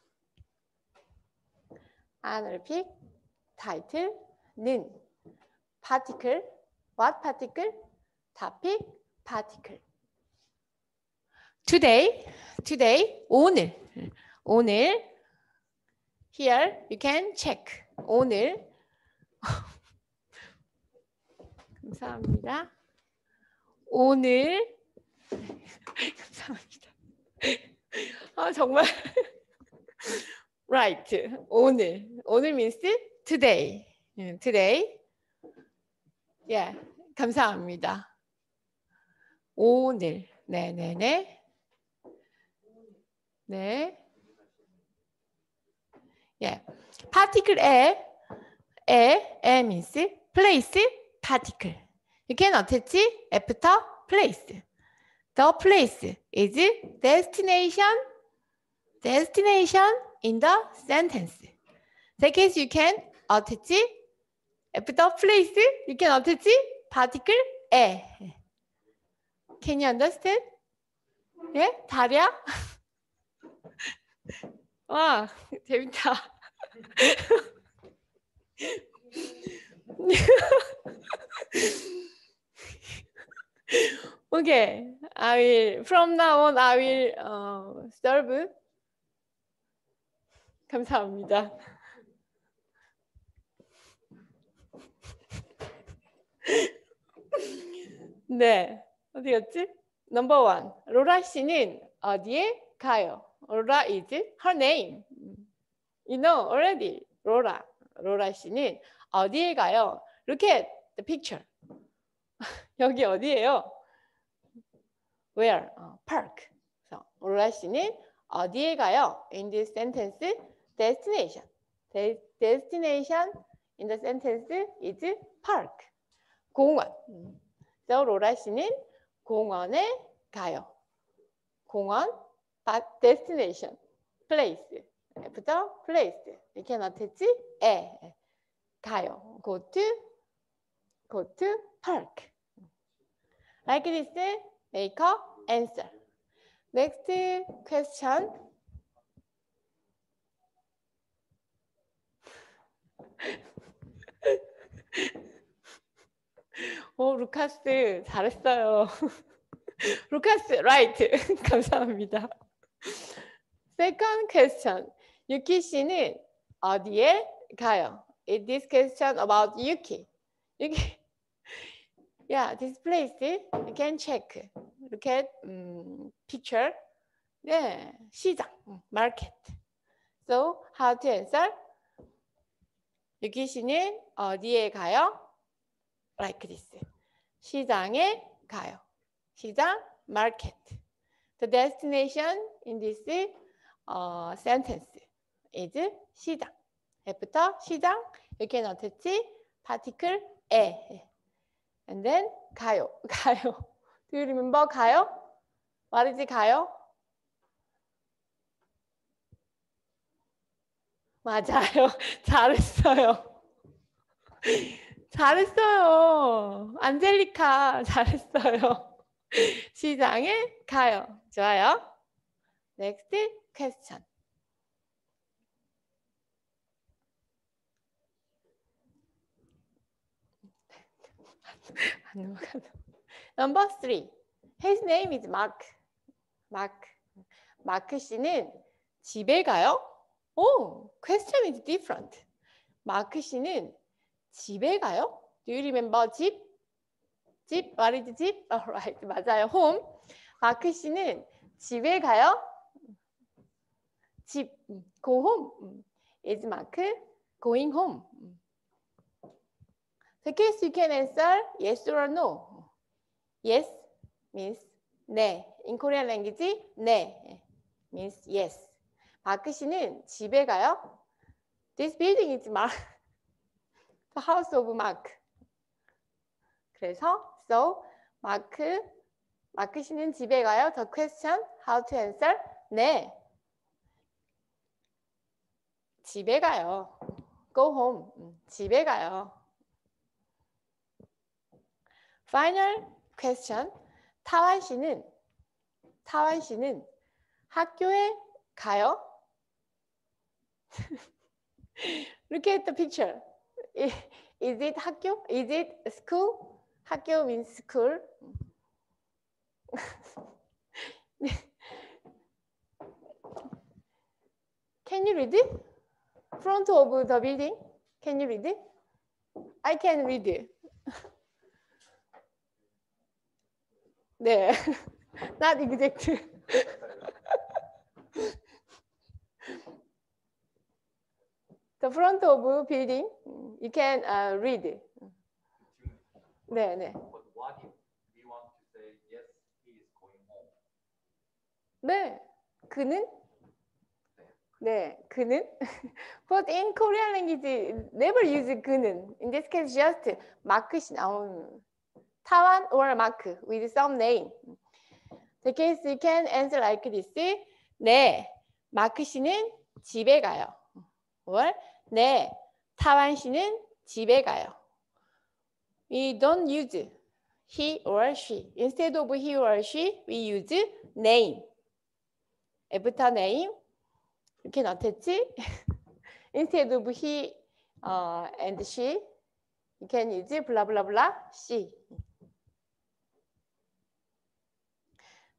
title, 는, particle, what particle? topic, particle. Today, 오늘, here you can check. 오늘, 감사합니다. 오늘, 감사합니다. 정말. Right. 오늘 means today. Today. Yeah. 감사합니다. 오늘. 네네네. 네. Yeah. Particle 에 means place, particle. You can attach after place. The place is destination in the sentence. That case you can attach after place, you can attach particle 에. Can you understand? 예? 다리야? 와, 재밌다. Okay, I will, from now on, I will serve. 감사합니다. 네, 어디였지? 넘버 원. 로라 씨는 어디에 가요? 로라 is her name. You know already. 로라. 로라 씨는 어디에 가요? Look at the picture. 여기 어디예요? Where? Park. So, 로라 씨는 어디에 가요? In this sentence, destination. Destination in the sentence is park. 공원. So, 로라 씨는 공원에 가요. 공원, destination, place. After place. You cannot touch 에 가요. Go to park. Like this, make a answer. Next question. 오, 루카스 잘했어요. 루카스, right. 감사합니다. Second question. 유키 씨는 어디에 가요? Is this question about Yuki? Yuki. Yeah, this place you can check. Look at picture. 네, 시장, market. So how to answer? 유키 씨는 어디에 가요? Like this. 시장에 가요. 시장, market. The destination in this sentence is 시장. After 시장, you cannot touch particle 에. And then 가요. 가요. Do you remember 가요? What is 가요? 맞아요. 잘했어요. 잘했어요. 안젤리카 잘했어요. 시장에 가요. 좋아요. Next question. Number 3. His name is Mark. 마크 씨는 집에 가요? 오, question is different. 마크 씨는 집에 가요? Do you remember 집? 집? What is 집? Alright, 맞아요. home. 마크 씨는 집에 가요? 집. Go home. Is Mark going home? The case you can answer yes or no. Yes means 네. In Korean language, 네 means yes. 마크 씨는 집에 가요? This building is Mark. The house of Mark. 그래서 so 마크 씨는 집에 가요? The question how to answer? 네. 집에 가요. Go home. 집에 가요. Final question. 타완 씨는 학교에 가요? Look at the picture. Is it 학교? Is it school? 학교 means school. Can you read it? Front of the building. Can you read it? I can read it. 네, not exact. The front of building, you can read. 네, 네. But what if we want to say yes, he is going home? 네, 그는. 네, 그는. But in Korean language, never use 그는. In this case, just 마크 씨 나오는. 타완 or 마크 with some name. The case you can answer like this. 네, 마크 씨는 집에 가요. or 네, 타완 씨는 집에 가요. We don't use he or she. Instead of he or she, we use name. After name, you can attach. Instead of he and she, you can use blah blah blah she.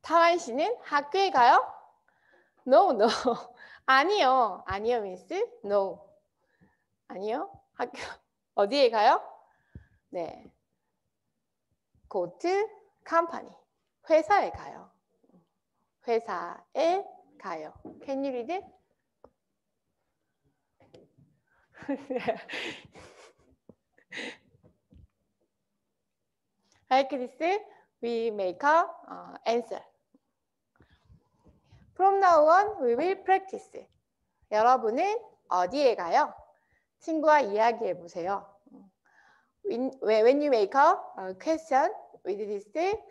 타완 씨는 학교에 가요? No, no. 아니요. 아니요, 미스. No. 아니요. 학교 어디에 가요? 네. Go to company. 회사에 가요. 회사에 가요. Can you read it? Like this, we make a answer. From now on, we will practice. 여러분은 어디에 가요? 친구와 이야기해 보세요. When you make a question with this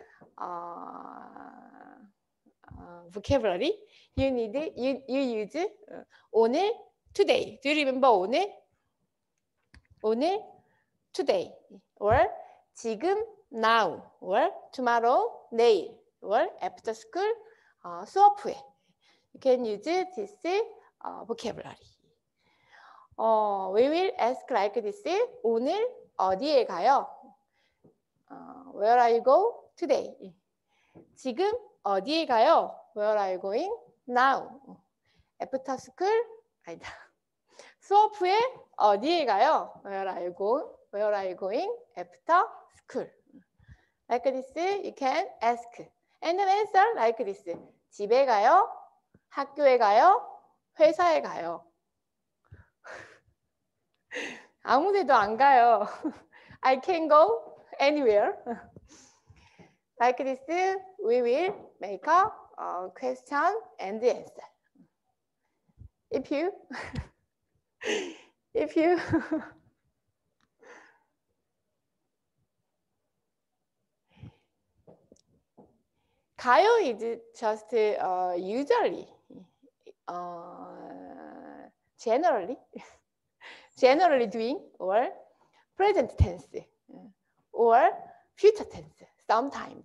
vocabulary, you use 오늘, today. Do you remember 오늘? 오늘, today. Or 지금, now. Or tomorrow, 내일. Or after school, 수업 후에. You can use this vocabulary. We will ask like this. 오늘 어디에 가요? Where are you go today? 지금 어디에 가요? Where are you going now? After school? 아니다. 수업 후에 어디에 가요? Where are you going? Where are you going after school? Like this, you can ask. And then answer like this. 집에 가요? 학교에 가요? 회사에 가요? 아무 데도 안 가요. I can go anywhere. Like this, we will make a question and answer. If you 가요 is just usually, generally doing, or present tense, or future tense, sometimes.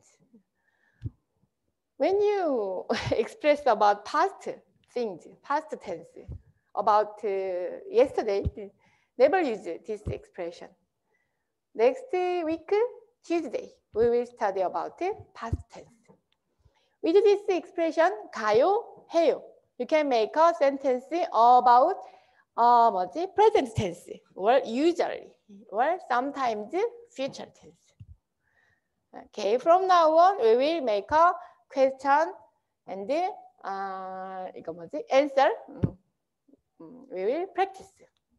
When you express about past things, past tense, about yesterday, never use this expression. Next week, Tuesday, we will study about past tense. With this expression, 가요, 해요. You can make a sentence about present tense, or usually, or sometimes future tense. Okay, from now on, we will make a question and 이거 뭐지? Answer. We will practice.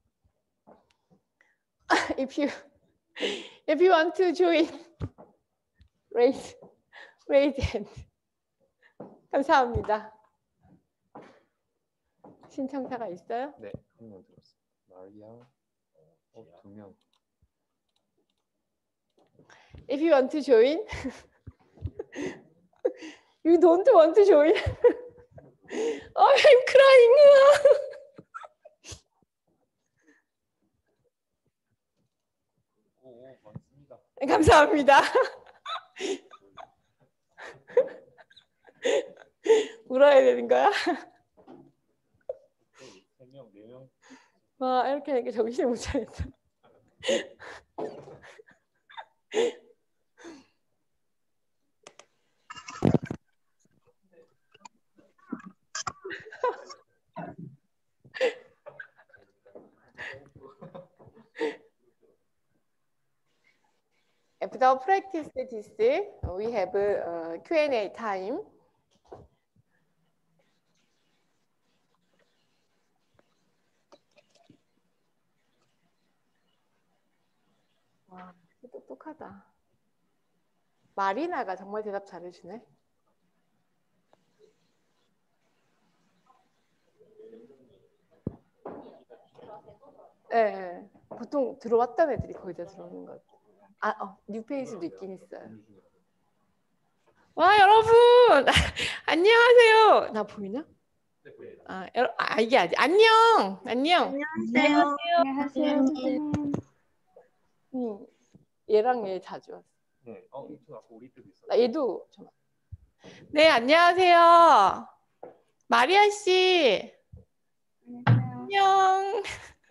If you want to join, raise hand. 감사합니다. 신청자가 있어요? 네, 한 명 들었어요. 마리아, 두 명. If you want to join, you don't want to join. Oh, I'm crying. 감사합니다. 울어야 되는 거야? 와, 이렇게 하니까 정신을 못 차렸다. After practice this, we have a Q&A time. 와, 똑똑하다. 마리나가 정말 대답 잘해주네. 네, 보통 들어왔던 애들이 거의 다 들어오는 것 같아요. 뉴페이스도 있긴 있어요. 와, 여러분 안녕하세요. 나 보이나? 이게 아직 안녕. 안녕하세요. 얘랑 얘 자주 왔어. 네, 우리 때도 있어요. 얘도 좀. 네, 안녕하세요. 마리아 씨. 안녕.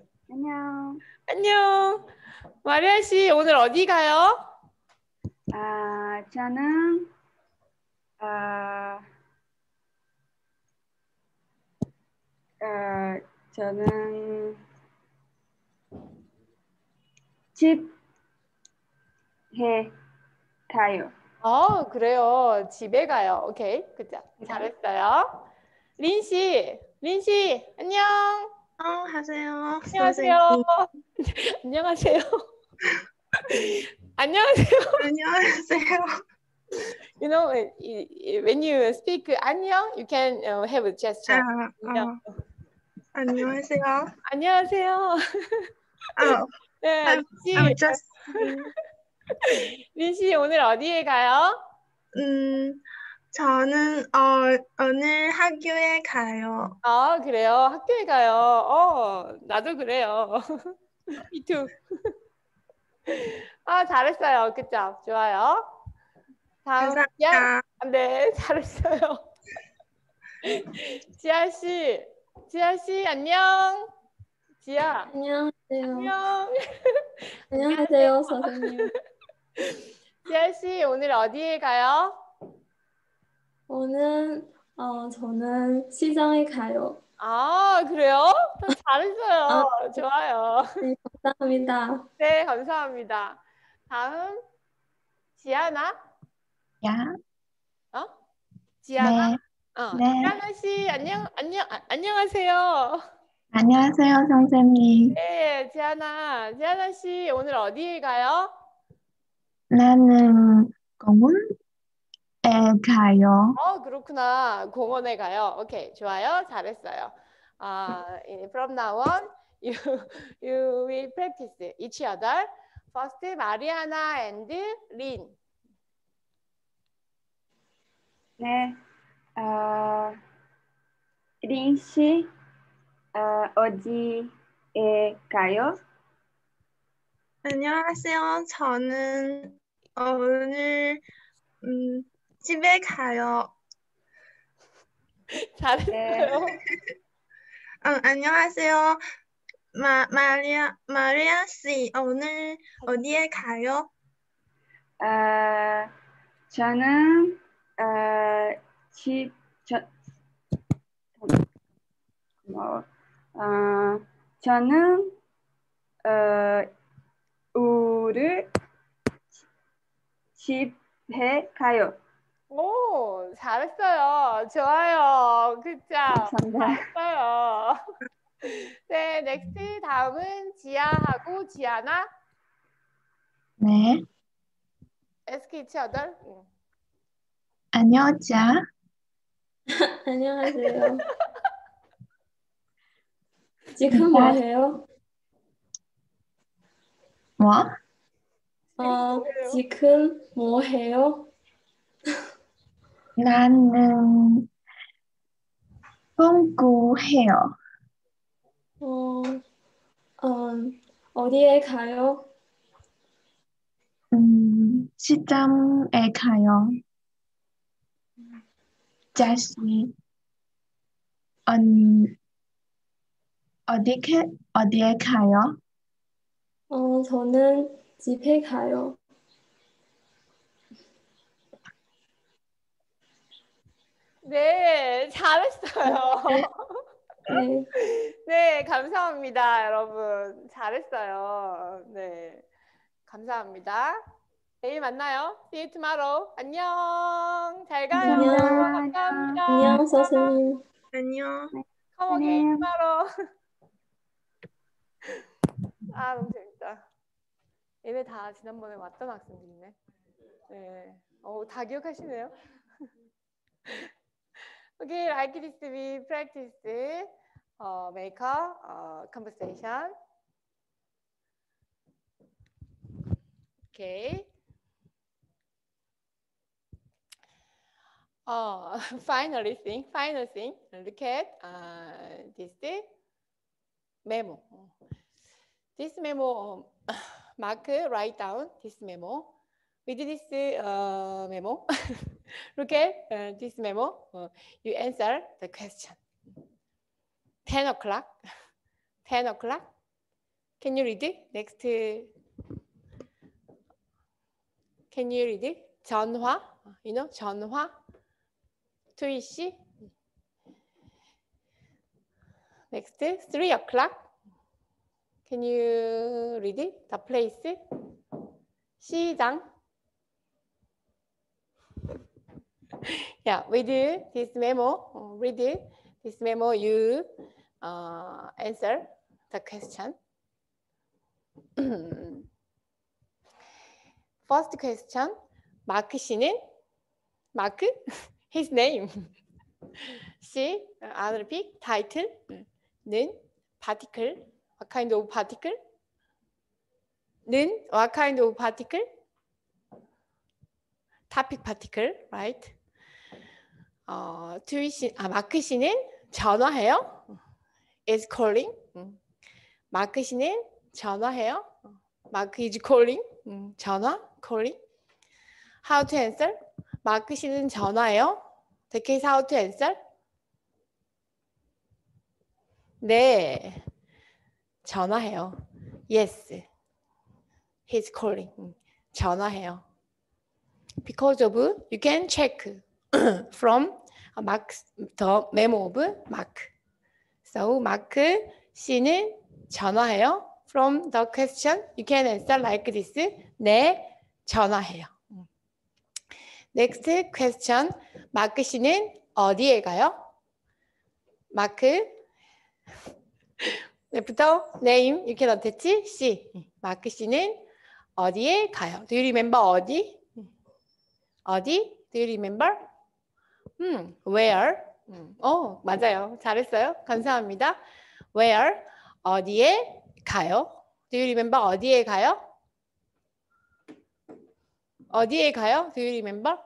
안녕. 마리아 씨, 오늘 어디 가요? 저는 저는 집에 가요. 그래요. 집에 가요. 오케이. 그죠? 잘했어요. 린 씨, 안녕. 하세요. 안녕하세요. 안녕하세요. 안녕하세요. 안녕하세요. You know, when you speak 안녕, you can have a gesture. 안녕하세요. 안녕하세요. 네, 린 씨 오늘 어디에 가요? 저는 오늘 학교에 가요. 그래요. 학교에 가요. 나도 그래요. Me too. 잘했어요. 그쵸? 좋아요. 다음 감사합니다. 네, 잘했어요. 지아 씨, 안녕. 지아. 안녕하세요. 안녕. 안녕하세요, 선생님. 지아 씨, 오늘 어디에 가요? 오늘 저는 시장에 가요. 그래요? 잘했어요. 좋아요. 네, 감사합니다. 네, 감사합니다. 다음 지아나. 지아나? 네. 지아나 씨, 안녕하세요. 안녕하세요, 선생님. 네, 지아나 씨, 오늘 어디에 가요? 나는 공원에 가요. 그렇구나. 공원에 가요. 오케이, 좋아요. 잘했어요. From now on, you will practice each other. First, Mariana and Lin. 네, 린 씨, 어디에 가요? 안녕하세요. 저는 오늘 집에 가요. 잘했어요. 안녕하세요. 마리아 씨, 오늘 어디에 가요? 저는 저는 우리 집에 가요. 오, 잘했어요. 좋아요. 그쵸? 잘했어요. 네, 넥스트 다음은 지아하고 지아나. 네. Ask each other. 안녕, 지아. 안녕하세요. 지금 뭐 해요? 뭐? 지금 뭐 해요? 나는 공부해요. 어디에 가요? 시장에 가요. 자식, 어디에 가요? 저는 집에 가요. 네, 잘했어요. 네. 네, 감사합니다, 여러분. 잘했어요. 네, 감사합니다. 내일 만나요. See you tomorrow. 안녕. 잘 가요. 안녕. 감사합니다. 안녕, 선생님. 안녕. Come again tomorrow. 너무 재밌다. 얘네 다 지난번에 왔던 학생들이네. 네, 다 기억하시네요. Okay, like this we practice make a conversation. Okay. Final thing. Look at this memo. This memo, Mark, write down this memo. With this memo, look at this memo. You answer the question. 10 o'clock. 10 o'clock. Can you read it? Next. Can you read it? 전화. You know, 전화. 투이 씨. Next, 3 o'clock. Can you read it? The place? 시장. Yeah, with this memo, read this memo, you answer the question. First question, 마크 씨는 마크? His name. C, I'll repeat, title는 particle. What kind of particle? 는 what kind of particle? Topic particle, right? 투이 씨, 마크 씨는 전화해요. Is calling. 마크 씨는 전화해요. 마크 is calling. 전화, calling. How to answer? 마크 씨는 전화해요. The case how to answer? 네, 전화해요. Yes, he's calling. 전화해요. Because of, you can check from Mark, the memo of Mark. So Mark 씨는 전화해요. From the question, you can answer like this. 네, 전화해요. Next question. 마크 씨는 어디에 가요? 마크. 부터 name, you can attach C. 마크 씨는 어디에 가요? Do you remember 어디? 어디? Do you remember? Where? 맞아요. 잘했어요. 감사합니다. Where? 어디에 가요? Do you remember 어디에 가요? 어디에 가요? Do you remember?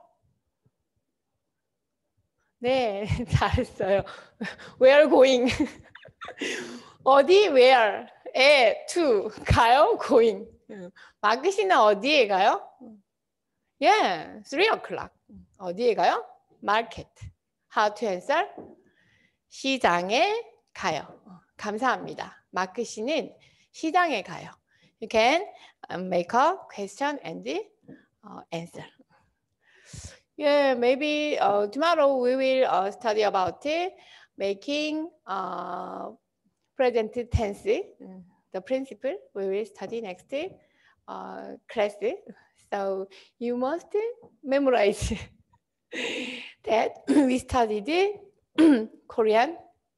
네, 잘했어요. Where going? 어디? Where? to. 가요? going. 마크 씨는 어디에 가요? Yeah, 3 o'clock. 어디에 가요? Market. How to answer? 시장에 가요. 감사합니다. 마크 씨는 시장에 가요. You can make a question and answer. Yeah, maybe tomorrow we will study about making present tense. The principle we will study next class. So you must memorize that we studied Korean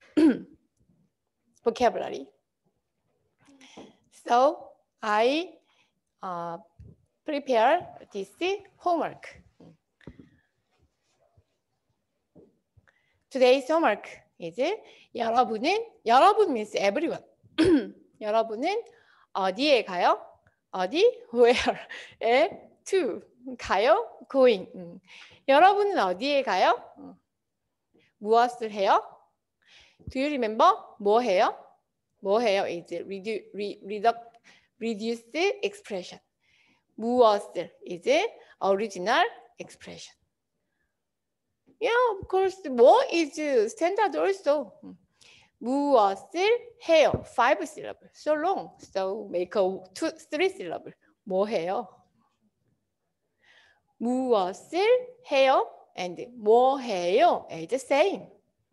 vocabulary. So I prepare this homework. Today's homework is 여러분 means everyone. 여러분은 어디에 가요? 어디? Where? to. 가요? going. 여러분은 어디에 가요? 무엇을 해요? Do you remember? 뭐 해요? 뭐 해요? is reduced expression. 무엇을 is original expression. Yeah, of course, 뭐 is standard also. 무엇을 해요? 5 syllable. So long. So make a 3 syllable. 뭐 해요? 무엇을 해요? And 뭐 해요? is the same.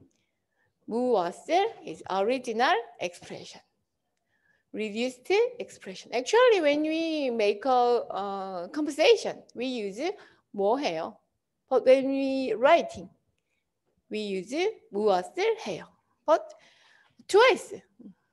무엇을 is original expression. Reduced expression. Actually, when we make a conversation, we use 뭐 해요? But when we writing, we use 무엇을 해요? But twice.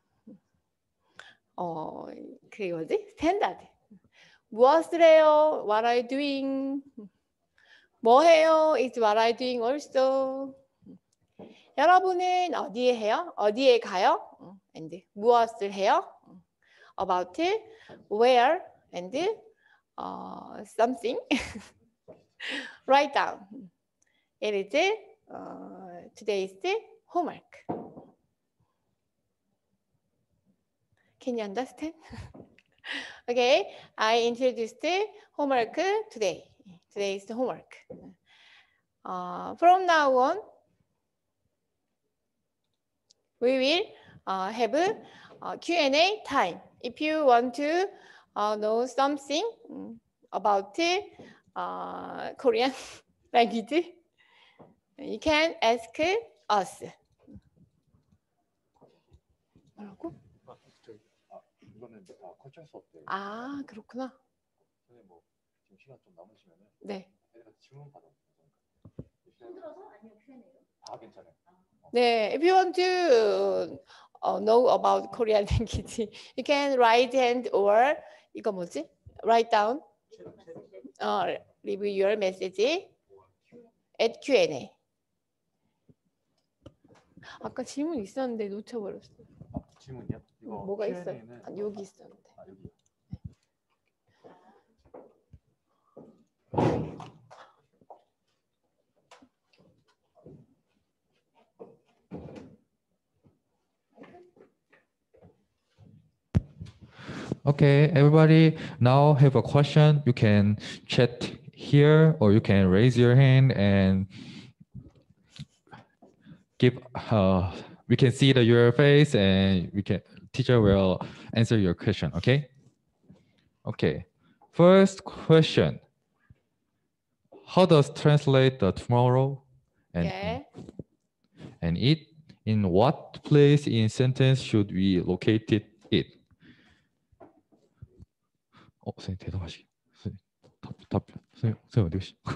그게 뭐지? Standard. 무엇을 해요? What are you doing? 뭐 해요? Is what are you doing also? 여러분은 어디에 해요? 어디에 가요? And 무엇을 해요? About where and something. Write down. It is today's homework. Can you understand? Okay, I introduced homework today. Today's homework. From now on, we will have a Q&A time. If you want to know something about Korean language, You can ask us. 뭐라고? 이거는 컨트롤 수업 때. 아, 그렇구나. 선생님 뭐 지금 시간 좀 남으시면은 네. 애들한테 질문 받아. 힘들어서 아니면 Q&A요? 다 괜찮아요. 네, if you want to know about Korean language, you can write hand or 이거 뭐지? Write down. Leave your message at Q&A. 아까 질문 있었는데 놓쳐버렸어. 질문이요? 이거 뭐가 있어? Q&A는 아, 여기 있었는데. 여기. Okay, everybody now have a question. You can chat here or you can raise your hand and give we can see your face and teacher will answer your question, okay? Okay. First question. How does translate the tomorrow and it in what place in sentence should we locate it? 선생님 대답하시기. 선생님 어디 계시?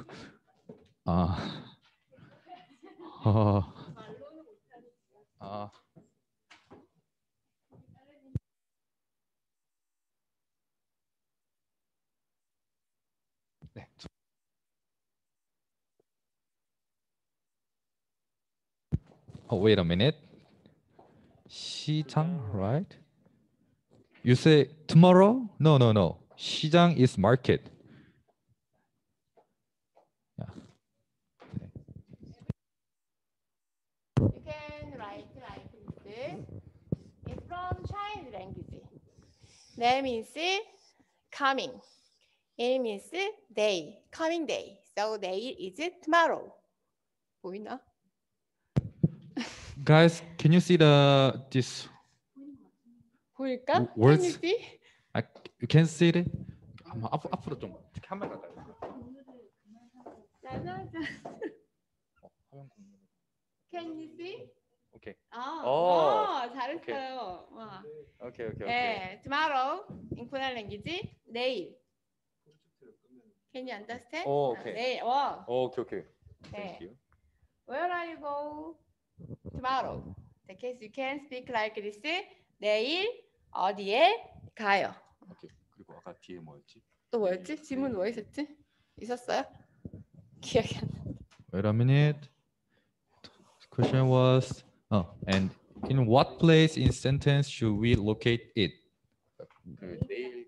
네. Oh, wait a minute. 시장, right? You say tomorrow? No. 시장 is market. Yeah. You can write like this. It's from Chinese language. That means coming. It means day, coming day. So day is tomorrow. 보이나? Guys, can you see this 보일까? words? Can you see? You can see it? 앞으로 좀 카메라 가까이. Can you see? Okay. 잘했어요. Okay. 네, tomorrow in Korean language 내일. Can you understand? Okay. 내일. Okay. 네. Thank you. Where are you go? Tomorrow. In case you can speak like this. 내일 어디에 가요? 오케이. 그리고 아까 뒤에 뭐였지? 또 뭐였지? 질문 뭐 있었지? 있었어요? 기억이 안 나. Wait a minute. The question was, and in what place in sentence should we locate it? 내일.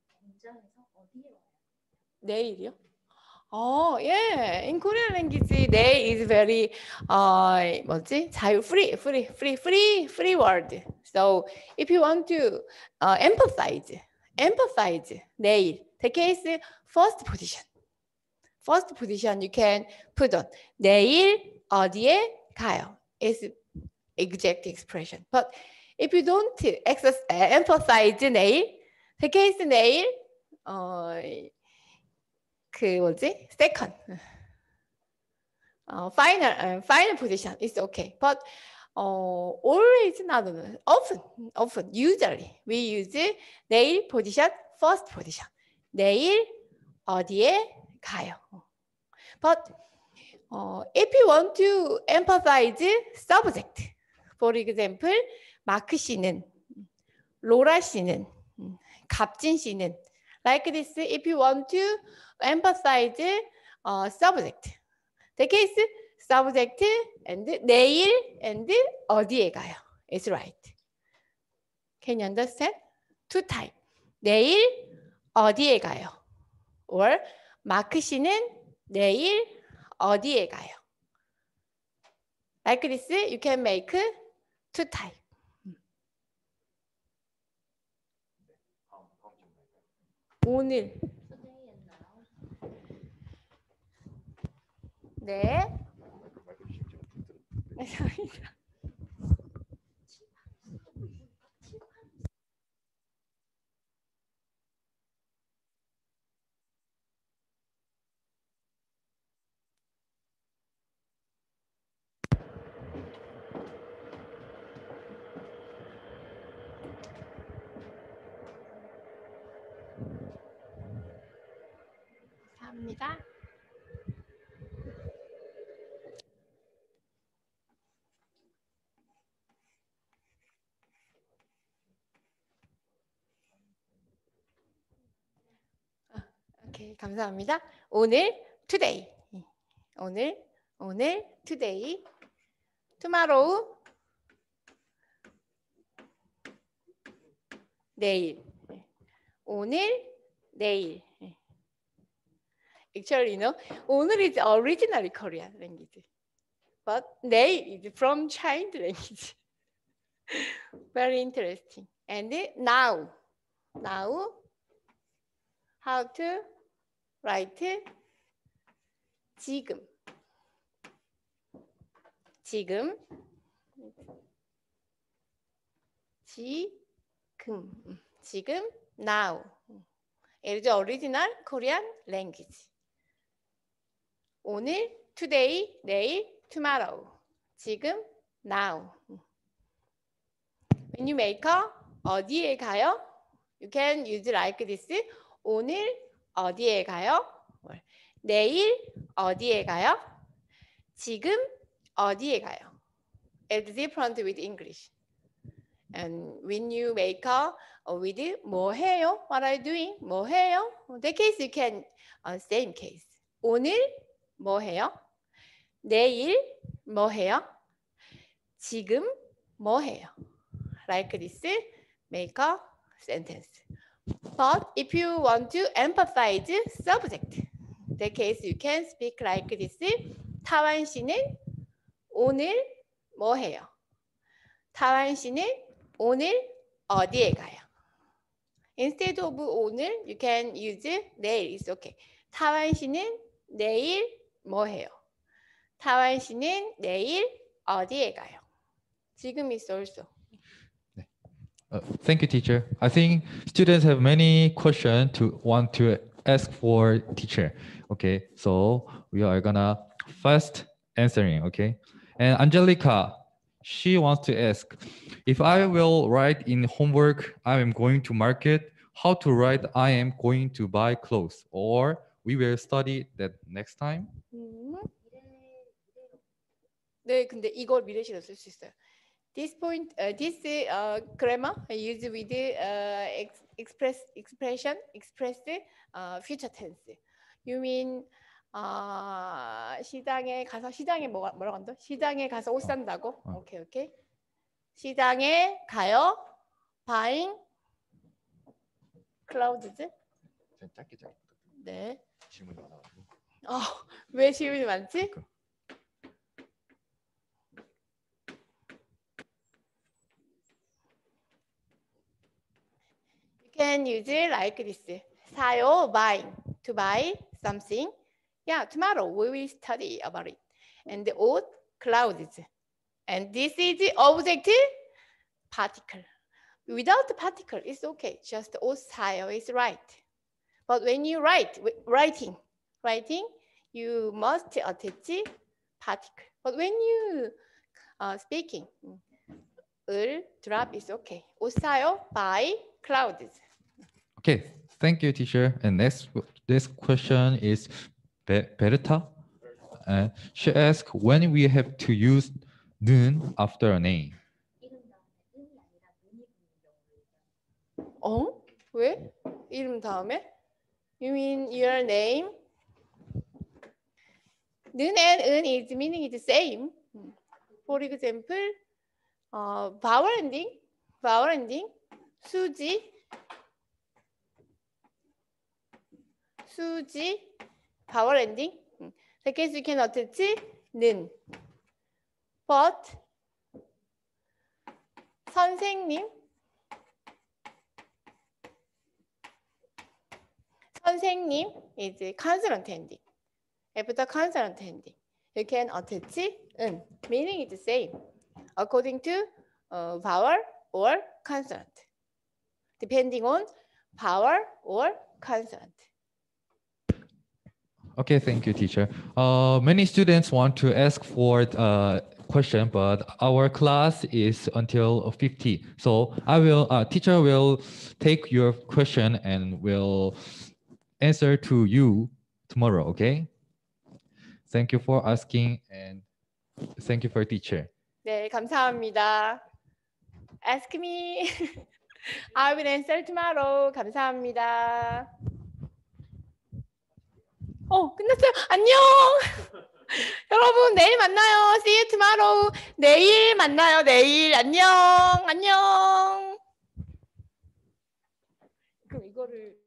내일이요? Yeah. In Korean language, 내일 is very 뭐지? 자유 free word. So if you want to emphasize 내일. The case first position you can put on 내일 어디에 가요. It's exact expression. But if you don't emphasize 내일, the case 내일 그 뭐지? Second. Final position is okay. But always not. Often, usually we use 내일 position, first position. 내일 어디에 가요. But if you want to emphasize subject, for example, 마크 씨는, 로라 씨는, 갑진 씨는, like this, if you want to emphasize subject, the case subject and 내일 and 어디에 가요. It's right. Can you understand? Two type. 내일 어디에 가요. Or 마크 씨는 내일 어디에 가요. Like this, you can make two type. 오늘. 네. 감사합니다. 오케이, 감사합니다. 오늘 today. 오늘 today. tomorrow. 내일. 오늘 내일. Actually, 오늘 is originally Korean language. But 내일 is from Chinese language. Very interesting. And now. How to write 지금. 지금 now. It is original Korean language. 오늘 today, 내일 tomorrow. 지금 now. When you make 어디에 가요? You can use like this. 오늘 어디에 가요? 내일 어디에 가요? 지금 어디에 가요? It's different with English. And when you make with 뭐 해요? What are you doing? 뭐 해요? In that case, you can same case. 오늘 뭐 해요? 내일 뭐 해요? 지금 뭐 해요? Like this, make a sentence. But if you want to emphasize subject, in that case you can speak like this. 타완 씨는 오늘 뭐 해요? 타완 씨는 오늘 어디에 가요? Instead of 오늘, you can use 내일. It's okay. 타완 씨는 내일 뭐 해요? 타완 씨는 내일 어디에 가요? 지금 is also. Thank you, teacher. I think students have many questions to want to ask for teacher. Okay, so we are gonna first answering. Okay, and Angelica, she wants to ask, if I will write in homework, I am going to market. How to write? I am going to buy clothes, or we will study that next time. 네, 근데 이걸 미래시로 쓸 수 있어요. This point, this grammar used with express future tense. You mean 시장에 가서 시장에 뭐라고 한다? 시장에 가서 옷 산다고? 오케이. 시장에 가요. Buying clothes. 짧게. 네. 질문이 많아가지고. 왜 질문이 많지? Can use it like this. 사요, buying, to buy something. Yeah, tomorrow we will study about it. And the 옷, clouds. And this is the object, particle. Without the particle, it's okay. Just 옷 사요 is right. But when you writing, you must attach particle. But when you speaking, 을, drop is okay. 옷 사요, buy, clouds. Okay, thank you, teacher. And this question is Berta. She asked when we have to use 는 after a name. 왜? 이름 다음에? You mean your name? 는 and 은 is meaning is the same. For example, vowel ending, 수지, vowel ending. In case you can attach 는. But 선생님 is consonant ending. After consonant ending, you can attach 은. Meaning is the same according to vowel or consonant, depending on vowel or consonant. Okay, thank you, teacher. Many students want to ask for question, but our class is until 50. So teacher will take your question and will answer to you tomorrow, okay? Thank you for asking and thank you for teacher. 네, 감사합니다. Ask me. I will answer tomorrow. 감사합니다. 끝났어요. 안녕. 여러분, 내일 만나요. See you tomorrow. 내일 만나요. 내일. 안녕. 안녕. 그럼 이거를